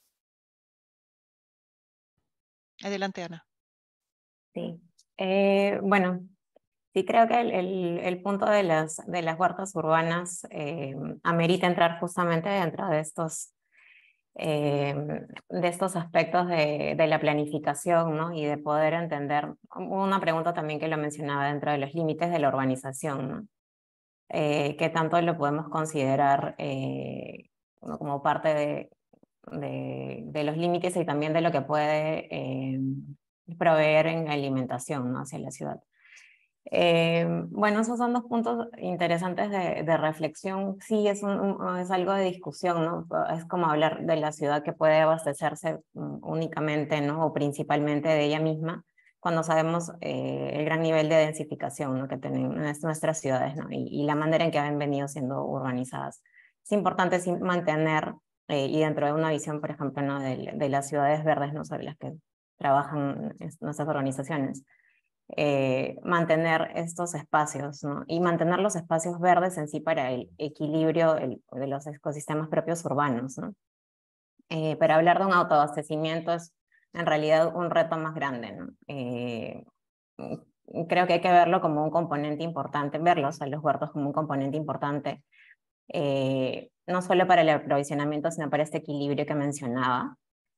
Speaker 2: Adelante, Ana.
Speaker 8: Sí. Eh, bueno, sí creo que el, el, el punto de las, de las huertas urbanas eh, amerita entrar justamente dentro de estos, eh, de estos aspectos de, de la planificación, ¿no? Y de poder entender, una pregunta también que lo mencionaba dentro de los límites de la urbanización, ¿no? Eh, ¿Qué tanto lo podemos considerar eh, como parte de, de, de los límites y también de lo que puede eh, proveer en alimentación, ¿no? Hacia la ciudad? Eh, bueno, esos son dos puntos interesantes de, de reflexión. Sí, es, un, es algo de discusión, ¿no? Es como hablar de la ciudad que puede abastecerse únicamente, ¿no? O principalmente de ella misma, cuando sabemos eh, el gran nivel de densificación, ¿no? Que tienen nuestras ciudades, ¿no? Y, y la manera en que han venido siendo urbanizadas. Es importante sí, mantener, eh, y dentro de una visión, por ejemplo, ¿no? de, de las ciudades verdes, ¿no? Sobre las que trabajan nuestras organizaciones. Eh, mantener estos espacios, ¿no? Y mantener los espacios verdes en sí para el equilibrio el, de los ecosistemas propios urbanos, ¿no? Eh, pero hablar de un autoabastecimiento es en realidad un reto más grande, ¿no? Eh, creo que hay que verlo como un componente importante, verlos a los huertos como un componente importante eh, no solo para el aprovisionamiento, sino para este equilibrio que mencionaba,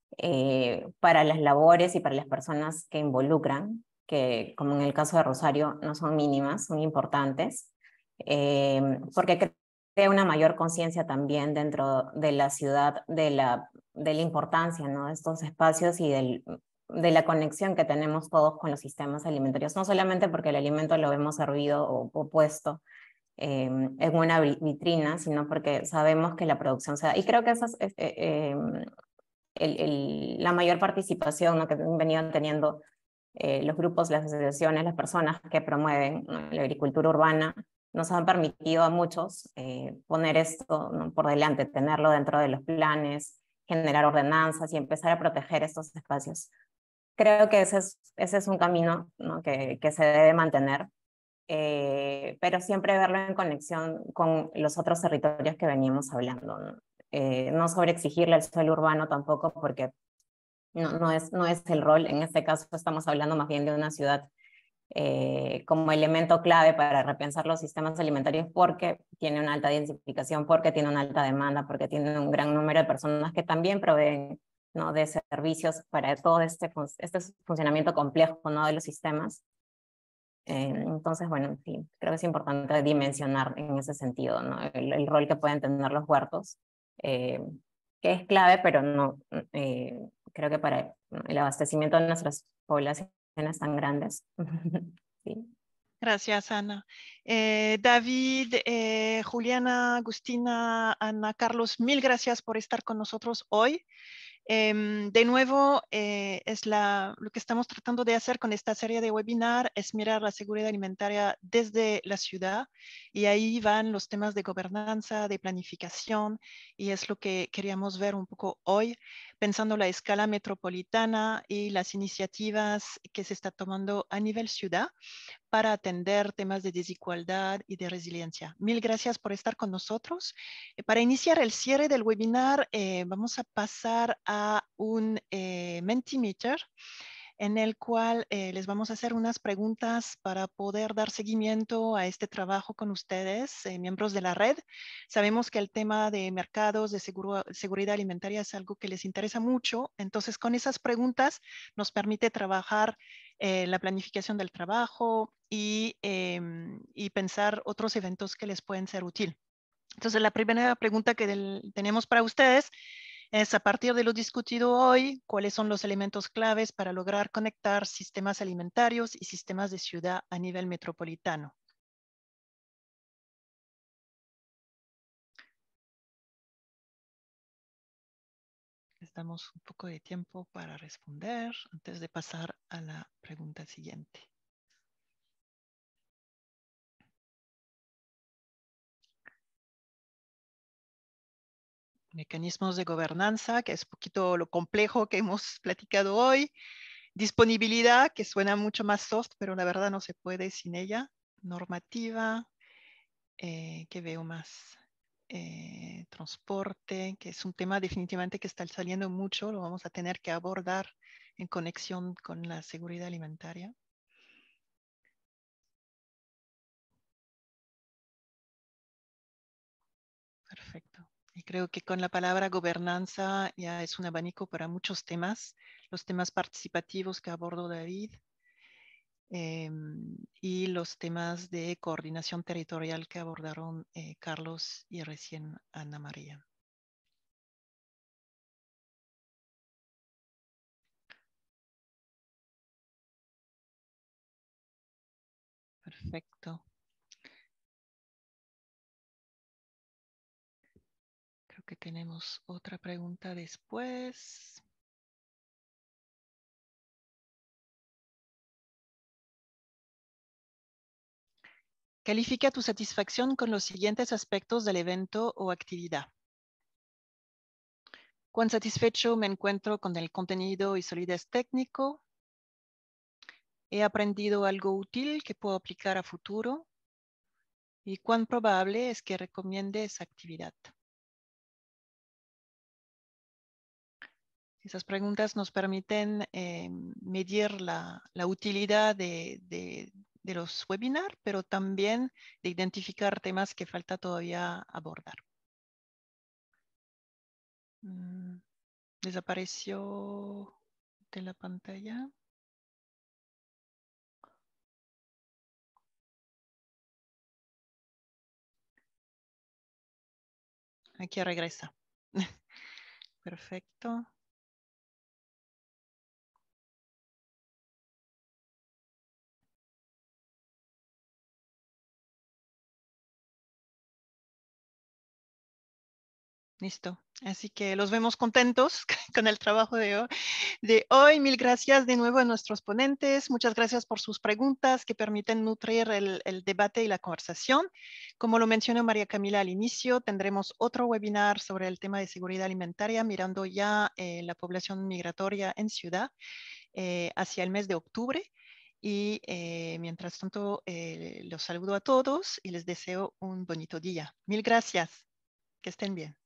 Speaker 8: eh, para las labores y para las personas que involucran, que como en el caso de Rosario no son mínimas, son importantes, eh, porque crea una mayor conciencia también dentro de la ciudad de la, de la importancia, ¿no?, de estos espacios y del, de la conexión que tenemos todos con los sistemas alimentarios, no solamente porque el alimento lo vemos servido o, o puesto eh, en una vitrina, sino porque sabemos que la producción se da. Y creo que esa es eh, eh, el, el, la mayor participación, ¿no?, que han venido teniendo eh, los grupos, las asociaciones, las personas que promueven, ¿no?, la agricultura urbana, nos han permitido a muchos eh, poner esto, ¿no?, por delante, tenerlo dentro de los planes, generar ordenanzas y empezar a proteger estos espacios. Creo que ese es, ese es un camino, ¿no?, que, que se debe mantener, eh, pero siempre verlo en conexión con los otros territorios que veníamos hablando, ¿no? Eh, no sobreexigirle al suelo urbano tampoco, porque no, no, es, no es el rol. En este caso estamos hablando más bien de una ciudad eh, como elemento clave para repensar los sistemas alimentarios, porque tiene una alta densificación, porque tiene una alta demanda, porque tiene un gran número de personas que también proveen, ¿no?, de servicios para todo este, este funcionamiento complejo, ¿no?, de los sistemas. Eh, entonces, bueno, sí, creo que es importante dimensionar en ese sentido, ¿no?, el, el rol que pueden tener los huertos, eh, que es clave, pero no, eh, creo que para el abastecimiento de nuestras poblaciones tan grandes. Sí.
Speaker 2: Gracias, Ana. Eh, David, eh, Juliana, Agustina, Ana, Carlos, mil gracias por estar con nosotros hoy. Eh, de nuevo, eh, es la, lo que estamos tratando de hacer con esta serie de webinar es mirar la seguridad alimentaria desde la ciudad, y ahí van los temas de gobernanza, de planificación, y es lo que queríamos ver un poco hoy, pensando la escala metropolitana y las iniciativas que se está tomando a nivel ciudad para atender temas de desigualdad y de resiliencia. Mil gracias por estar con nosotros. Eh, para iniciar el cierre del webinar, eh, vamos a pasar a un eh, Mentimeter, en el cual eh, les vamos a hacer unas preguntas para poder dar seguimiento a este trabajo con ustedes, eh, miembros de la red. Sabemos que el tema de mercados, de seguro, seguridad alimentaria es algo que les interesa mucho, entonces con esas preguntas nos permite trabajar eh, la planificación del trabajo y, eh, y pensar otros eventos que les pueden ser útil. Entonces la primera pregunta que del, tenemos para ustedes es, a partir de lo discutido hoy, ¿cuáles son los elementos claves para lograr conectar sistemas alimentarios y sistemas de ciudad a nivel metropolitano? Les damos un poco de tiempo para responder antes de pasar a la pregunta siguiente. Mecanismos de gobernanza, que es un poquito lo complejo que hemos platicado hoy. Disponibilidad, que suena mucho más soft, pero la verdad no se puede sin ella. Normativa, eh, ¿qué veo más? Eh, transporte, que es un tema definitivamente que está saliendo mucho, lo vamos a tener que abordar en conexión con la seguridad alimentaria. Perfecto. Y creo que con la palabra gobernanza ya es un abanico para muchos temas, los temas participativos que abordó David, eh, y los temas de coordinación territorial que abordaron eh, Carlos y recién Ana María. Perfecto. Creo que tenemos otra pregunta después. Califica tu satisfacción con los siguientes aspectos del evento o actividad. ¿Cuán satisfecho me encuentro con el contenido y solidez técnico? ¿He aprendido algo útil que puedo aplicar a futuro? ¿Y cuán probable es que recomiende esa actividad? Esas preguntas nos permiten eh, medir la, la utilidad de, de, de los webinars, pero también de identificar temas que falta todavía abordar. Mm, desapareció de la pantalla. Aquí regresa. Perfecto. Listo. Así que los vemos contentos con el trabajo de hoy. de hoy. Mil gracias de nuevo a nuestros ponentes. Muchas gracias por sus preguntas que permiten nutrir el, el debate y la conversación. Como lo mencionó María Camila al inicio, tendremos otro webinar sobre el tema de seguridad alimentaria, mirando ya eh, la población migratoria en ciudad eh, hacia el mes de octubre. Y eh, mientras tanto, eh, los saludo a todos y les deseo un bonito día. Mil gracias. Que estén bien.